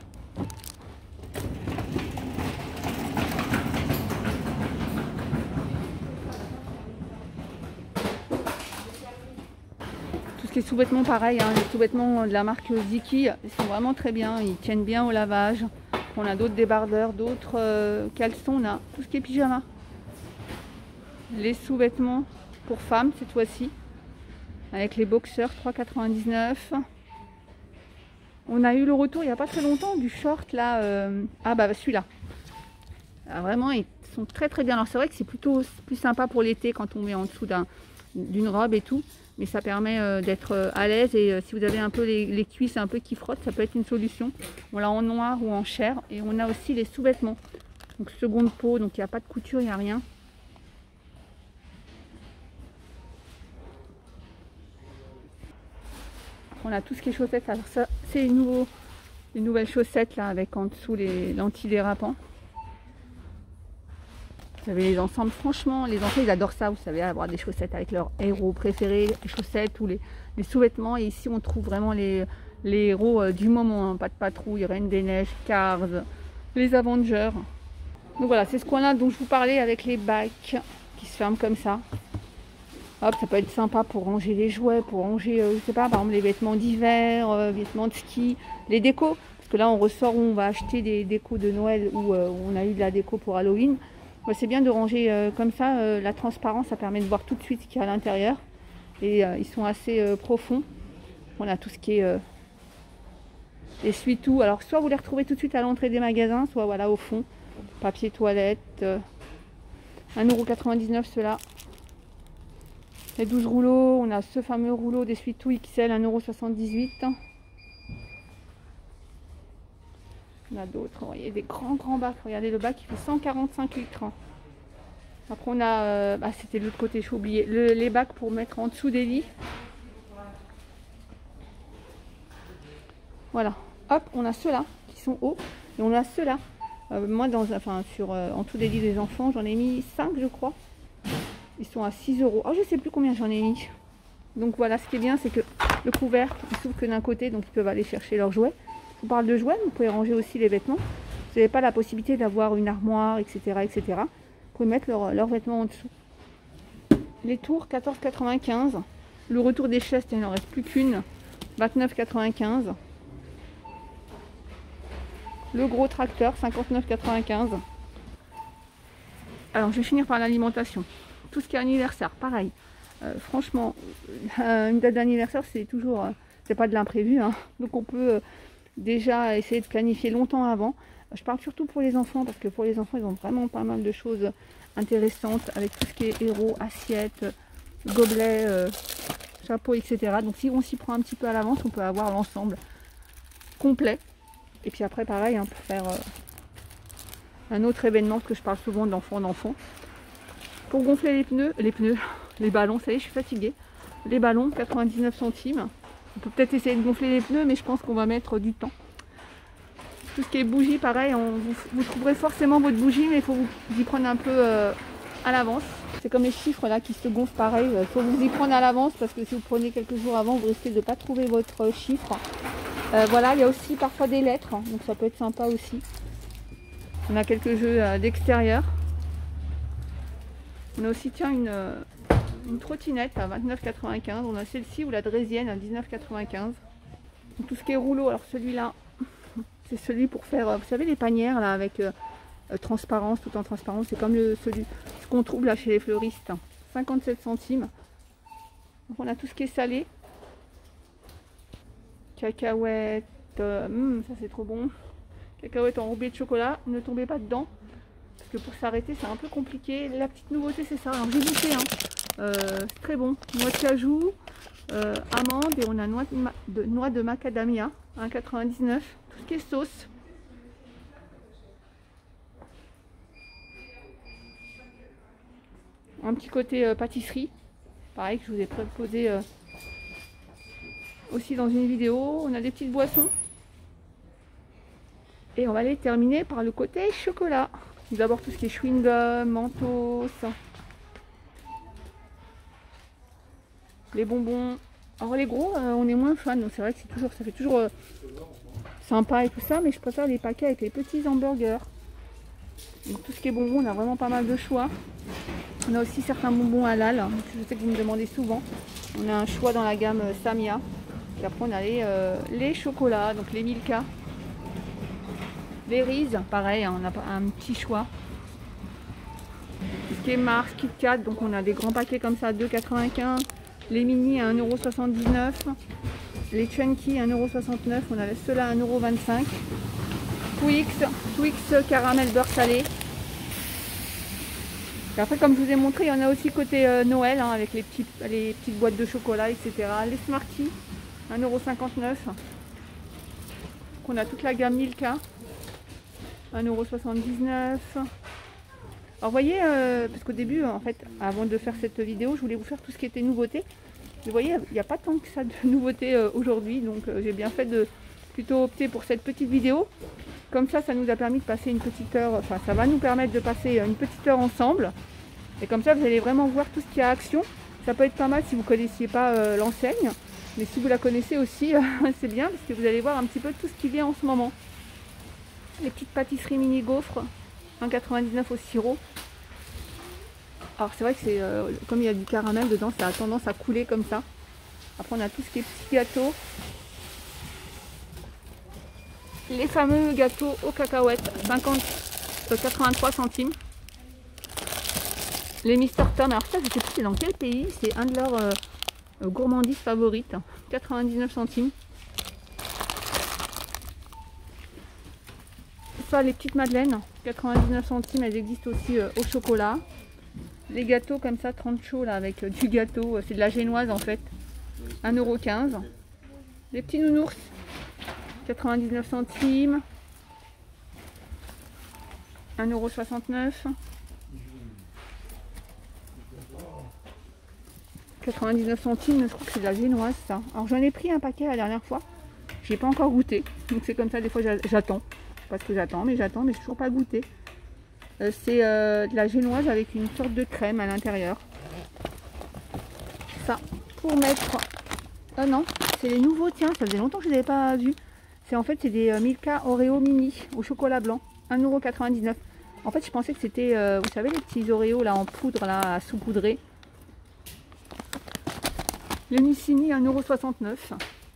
Les sous-vêtements pareil, hein, les sous-vêtements de la marque Ziki, ils sont vraiment très bien, ils tiennent bien au lavage. On a d'autres débardeurs, d'autres euh, caleçons, on a tout ce qui est pyjama. Les sous-vêtements pour femmes cette fois-ci, avec les boxers trois quatre-vingt-dix-neuf. On a eu le retour il n'y a pas très longtemps du short là, euh... ah bah celui-là. Vraiment ils sont très très bien. Alors c'est vrai que c'est plutôt plus sympa pour l'été quand on met en dessous d'un, d'une robe et tout. Mais ça permet euh, d'être euh, à l'aise et euh, si vous avez un peu les, les cuisses un peu qui frottent, ça peut être une solution. On l'a en noir ou en chair et on a aussi les sous-vêtements. Donc seconde peau, donc il n'y a pas de couture, il n'y a rien. On a tout ce qui est chaussettes. Alors ça, c'est les, nouveaux, les nouvelles chaussettes là avec en dessous les anti-dérapants. Vous savez, les ensembles, franchement, les enfants, ils adorent ça. Vous savez, avoir des chaussettes avec leurs héros préférés, les chaussettes ou les, les sous-vêtements. Et ici, on trouve vraiment les, les héros euh, du moment. Hein. Pas de patrouille, Reine des Neiges, Cars, les Avengers. Donc voilà, c'est ce coin-là dont je vous parlais avec les bacs qui se ferment comme ça. Hop, ça peut être sympa pour ranger les jouets, pour ranger, euh, je sais pas, par exemple, les vêtements d'hiver, euh, vêtements de ski, les décos. Parce que là, on ressort où on va acheter des décos de Noël ou euh, on a eu de la déco pour Halloween. C'est bien de ranger euh, comme ça, euh, la transparence, ça permet de voir tout de suite ce qu'il y a à l'intérieur. Et euh, ils sont assez euh, profonds. On a tout ce qui est euh, essuie-tout. Alors soit vous les retrouvez tout de suite à l'entrée des magasins, soit voilà au fond. Papier toilette, euh, un euro quatre-vingt-dix-neuf ceux-là. Les douze rouleaux, on a ce fameux rouleau d'essuie-tout X L, un euro soixante-dix-huit. On a d'autres, vous voyez, des grands grands bacs. Regardez le bac, il fait cent quarante-cinq litres. Après on a, euh, bah, c'était de l'autre côté, j'ai oublié, le, les bacs pour mettre en dessous des lits. Voilà, hop, on a ceux-là qui sont hauts et on a ceux-là. Euh, moi, dans, enfin, sur, euh, en dessous des lits des enfants, j'en ai mis cinq, je crois. Ils sont à six euros. Oh, je sais plus combien j'en ai mis. Donc voilà, ce qui est bien, c'est que le couvercle, il s'ouvre que d'un côté, donc ils peuvent aller chercher leurs jouets. Je vous parle de jouets, vous pouvez ranger aussi les vêtements. Vous n'avez pas la possibilité d'avoir une armoire, et cetera, et cetera. Vous pouvez mettre leurs leur vêtements en dessous. Les tours, quatorze quatre-vingt-quinze. Le retour des chaises, il n'en reste plus qu'une. vingt-neuf quatre-vingt-quinze. Le gros tracteur, cinquante-neuf quatre-vingt-quinze. Alors, je vais finir par l'alimentation. Tout ce qui est anniversaire, pareil. Euh, franchement, euh, une date d'anniversaire, c'est toujours... Euh, c'est pas de l'imprévu, hein. Donc on peut... Euh, déjà essayer de planifier longtemps avant. Je parle surtout pour les enfants parce que pour les enfants ils ont vraiment pas mal de choses intéressantes avec tout ce qui est héros, assiettes, gobelets, euh, chapeaux, et cetera. Donc si on s'y prend un petit peu à l'avance, on peut avoir l'ensemble complet. Et puis après pareil, hein, pour faire euh, un autre événement, parce que je parle souvent d'enfants d'enfants. Pour gonfler les pneus, les pneus, les ballons, ça y est, je suis fatiguée. Les ballons, quatre-vingt-dix-neuf centimes. On peut peut-être essayer de gonfler les pneus, mais je pense qu'on va mettre du temps. Tout ce qui est bougie, pareil, on, vous, vous trouverez forcément votre bougie, mais il faut vous y prendre un peu euh, à l'avance. C'est comme les chiffres là qui se gonflent pareil, il faut vous y prendre à l'avance parce que si vous prenez quelques jours avant, vous risquez de ne pas trouver votre chiffre. Euh, voilà, il y a aussi parfois des lettres, hein, donc ça peut être sympa aussi. On a quelques jeux euh, d'extérieur. On a aussi, tiens, une, une trottinette à vingt-neuf quatre-vingt-quinze. On a celle-ci ou la Draisienne à dix-neuf quatre-vingt-quinze. Tout ce qui est rouleau, alors celui-là, c'est celui pour faire, vous savez, les panières là avec euh, transparence, tout en transparence. C'est comme le, celui ce qu'on trouve là chez les fleuristes. cinquante-sept centimes. Donc on a tout ce qui est salé. Cacahuètes, euh, mm, ça c'est trop bon. Cacahuètes enrobées de chocolat, ne tombez pas dedans. Parce que pour s'arrêter c'est un peu compliqué. La petite nouveauté c'est ça, alors j'ai goûté, hein. euh, c'est très bon. Noix de cajou, euh, amande et on a noix de, ma de, noix de macadamia, un quatre-vingt-dix-neuf. Tout ce qui est sauce. Un petit côté euh, pâtisserie, pareil que je vous ai proposé euh, aussi dans une vidéo. On a des petites boissons. Et on va aller terminer par le côté chocolat. D'abord tout ce qui est chewing-gum, mentos, les bonbons. Alors les gros, euh, on est moins fan, donc c'est vrai que c'est toujours, ça fait toujours euh, sympa et tout ça, mais je préfère les paquets avec les petits hamburgers. Donc tout ce qui est bonbons, on a vraiment pas mal de choix. On a aussi certains bonbons halal, je sais que vous me demandez souvent. On a un choix dans la gamme Samia. Et après on a les, euh, les chocolats, donc les Milka. Les Reese, pareil, hein, on a un petit choix. Tout ce qui est Mars, Kit Kat, donc on a des grands paquets comme ça à deux quatre-vingt-quinze. Les mini à un euro soixante-dix-neuf. Les Chunky à un euro soixante-neuf. On a ceux-là à un euro vingt-cinq. Twix, Twix caramel beurre salé. Et après, comme je vous ai montré, il y en a aussi côté euh, Noël, hein, avec les, petits, les petites boîtes de chocolat, et cetera. Les Smarties, un euro cinquante-neuf. On a toute la gamme Milka, un euro soixante-dix-neuf. Alors vous voyez, euh, parce qu'au début, en fait, avant de faire cette vidéo, je voulais vous faire tout ce qui était nouveauté. Vous voyez, il n'y a pas tant que ça de nouveautés euh, aujourd'hui, donc euh, j'ai bien fait de plutôt opter pour cette petite vidéo. Comme ça, ça nous a permis de passer une petite heure, enfin ça va nous permettre de passer une petite heure ensemble. Et comme ça, vous allez vraiment voir tout ce qui est Action. Ça peut être pas mal si vous ne connaissiez pas euh, l'enseigne. Mais si vous la connaissez aussi, euh, c'est bien, parce que vous allez voir un petit peu tout ce qui vient en ce moment. Les petites pâtisseries mini gaufres, un euro quatre-vingt-dix-neuf au sirop. Alors c'est vrai que c'est euh, comme il y a du caramel dedans, ça a tendance à couler comme ça. Après on a tout ce qui est petits gâteaux. Les fameux gâteaux aux cacahuètes, cinquante, quatre-vingt-trois centimes. Les Mister Tom, alors ça je sais plus c'est dans quel pays, c'est un de leurs euh, gourmandises favorites, quatre-vingt-dix-neuf centimes. Ça les petites madeleines, quatre-vingt-dix-neuf centimes, elles existent aussi euh, au chocolat. Les gâteaux comme ça, trente chauds là, avec euh, du gâteau, euh, c'est de la génoise en fait, un euro quinze. Les petits nounours, quatre-vingt-dix-neuf centimes, un euro soixante-neuf. quatre-vingt-dix-neuf centimes, je crois que c'est de la génoise ça. Alors j'en ai pris un paquet la dernière fois, j'ai pas encore goûté, donc c'est comme ça, des fois j'attends, parce que j'attends, mais j'attends, mais je n'ai toujours pas goûté. Euh, c'est euh, de la génoise avec une sorte de crème à l'intérieur. Ça, pour mettre... Ah non, c'est les nouveaux, tiens, ça faisait longtemps que je ne les avais pas vus. C'est en fait, c'est des euh, Milka Oreo mini au chocolat blanc, un euro quatre-vingt-dix-neuf. En fait, je pensais que c'était, euh, vous savez, les petits Oreos là en poudre, là, à saupoudrer. Le Missini, un euro soixante-neuf.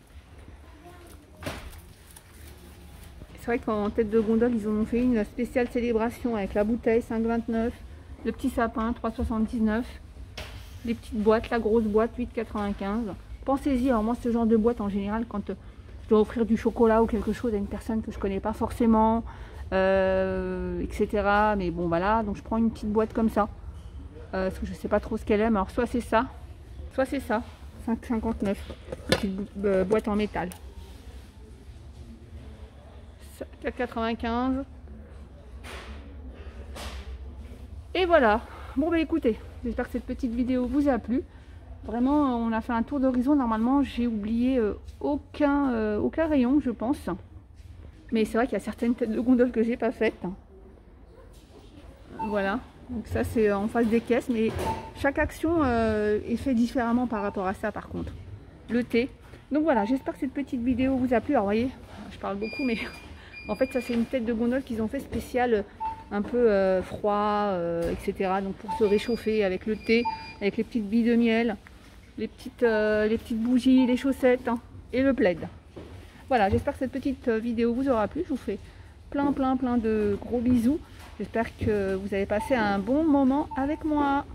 C'est vrai qu'en tête de gondole, ils en ont fait une spéciale célébration avec la bouteille, cinq vingt-neuf. Le petit sapin, trois soixante-dix-neuf. Les petites boîtes, la grosse boîte, huit quatre-vingt-quinze. Pensez-y, alors moi, ce genre de boîte, en général, quand je dois offrir du chocolat ou quelque chose à une personne que je connais pas forcément, euh, et cetera. Mais bon, voilà, donc je prends une petite boîte comme ça. Euh, parce que je sais pas trop ce qu'elle aime. Alors, soit c'est ça, soit c'est ça. cinq cinquante-neuf, petite euh, boîte en métal. quatre quatre-vingt-quinze. Et voilà. Bon bah écoutez, j'espère que cette petite vidéo vous a plu. Vraiment, on a fait un tour d'horizon. Normalement, j'ai oublié euh, aucun, euh, aucun rayon, je pense. Mais c'est vrai qu'il y a certaines têtes de gondole que j'ai pas faites. Voilà. Donc ça c'est en face des caisses, mais chaque action euh, est fait différemment par rapport à ça par contre. Le thé. Donc voilà, j'espère que cette petite vidéo vous a plu. Alors vous voyez, je parle beaucoup, mais en fait ça c'est une tête de gondole qu'ils ont fait spéciale un peu euh, froid, euh, et cetera. Donc pour se réchauffer avec le thé, avec les petites billes de miel, les petites, euh, les petites bougies, les chaussettes hein, et le plaid. Voilà, j'espère que cette petite vidéo vous aura plu. Je vous fais plein plein plein de gros bisous. J'espère que vous avez passé un bon moment avec moi.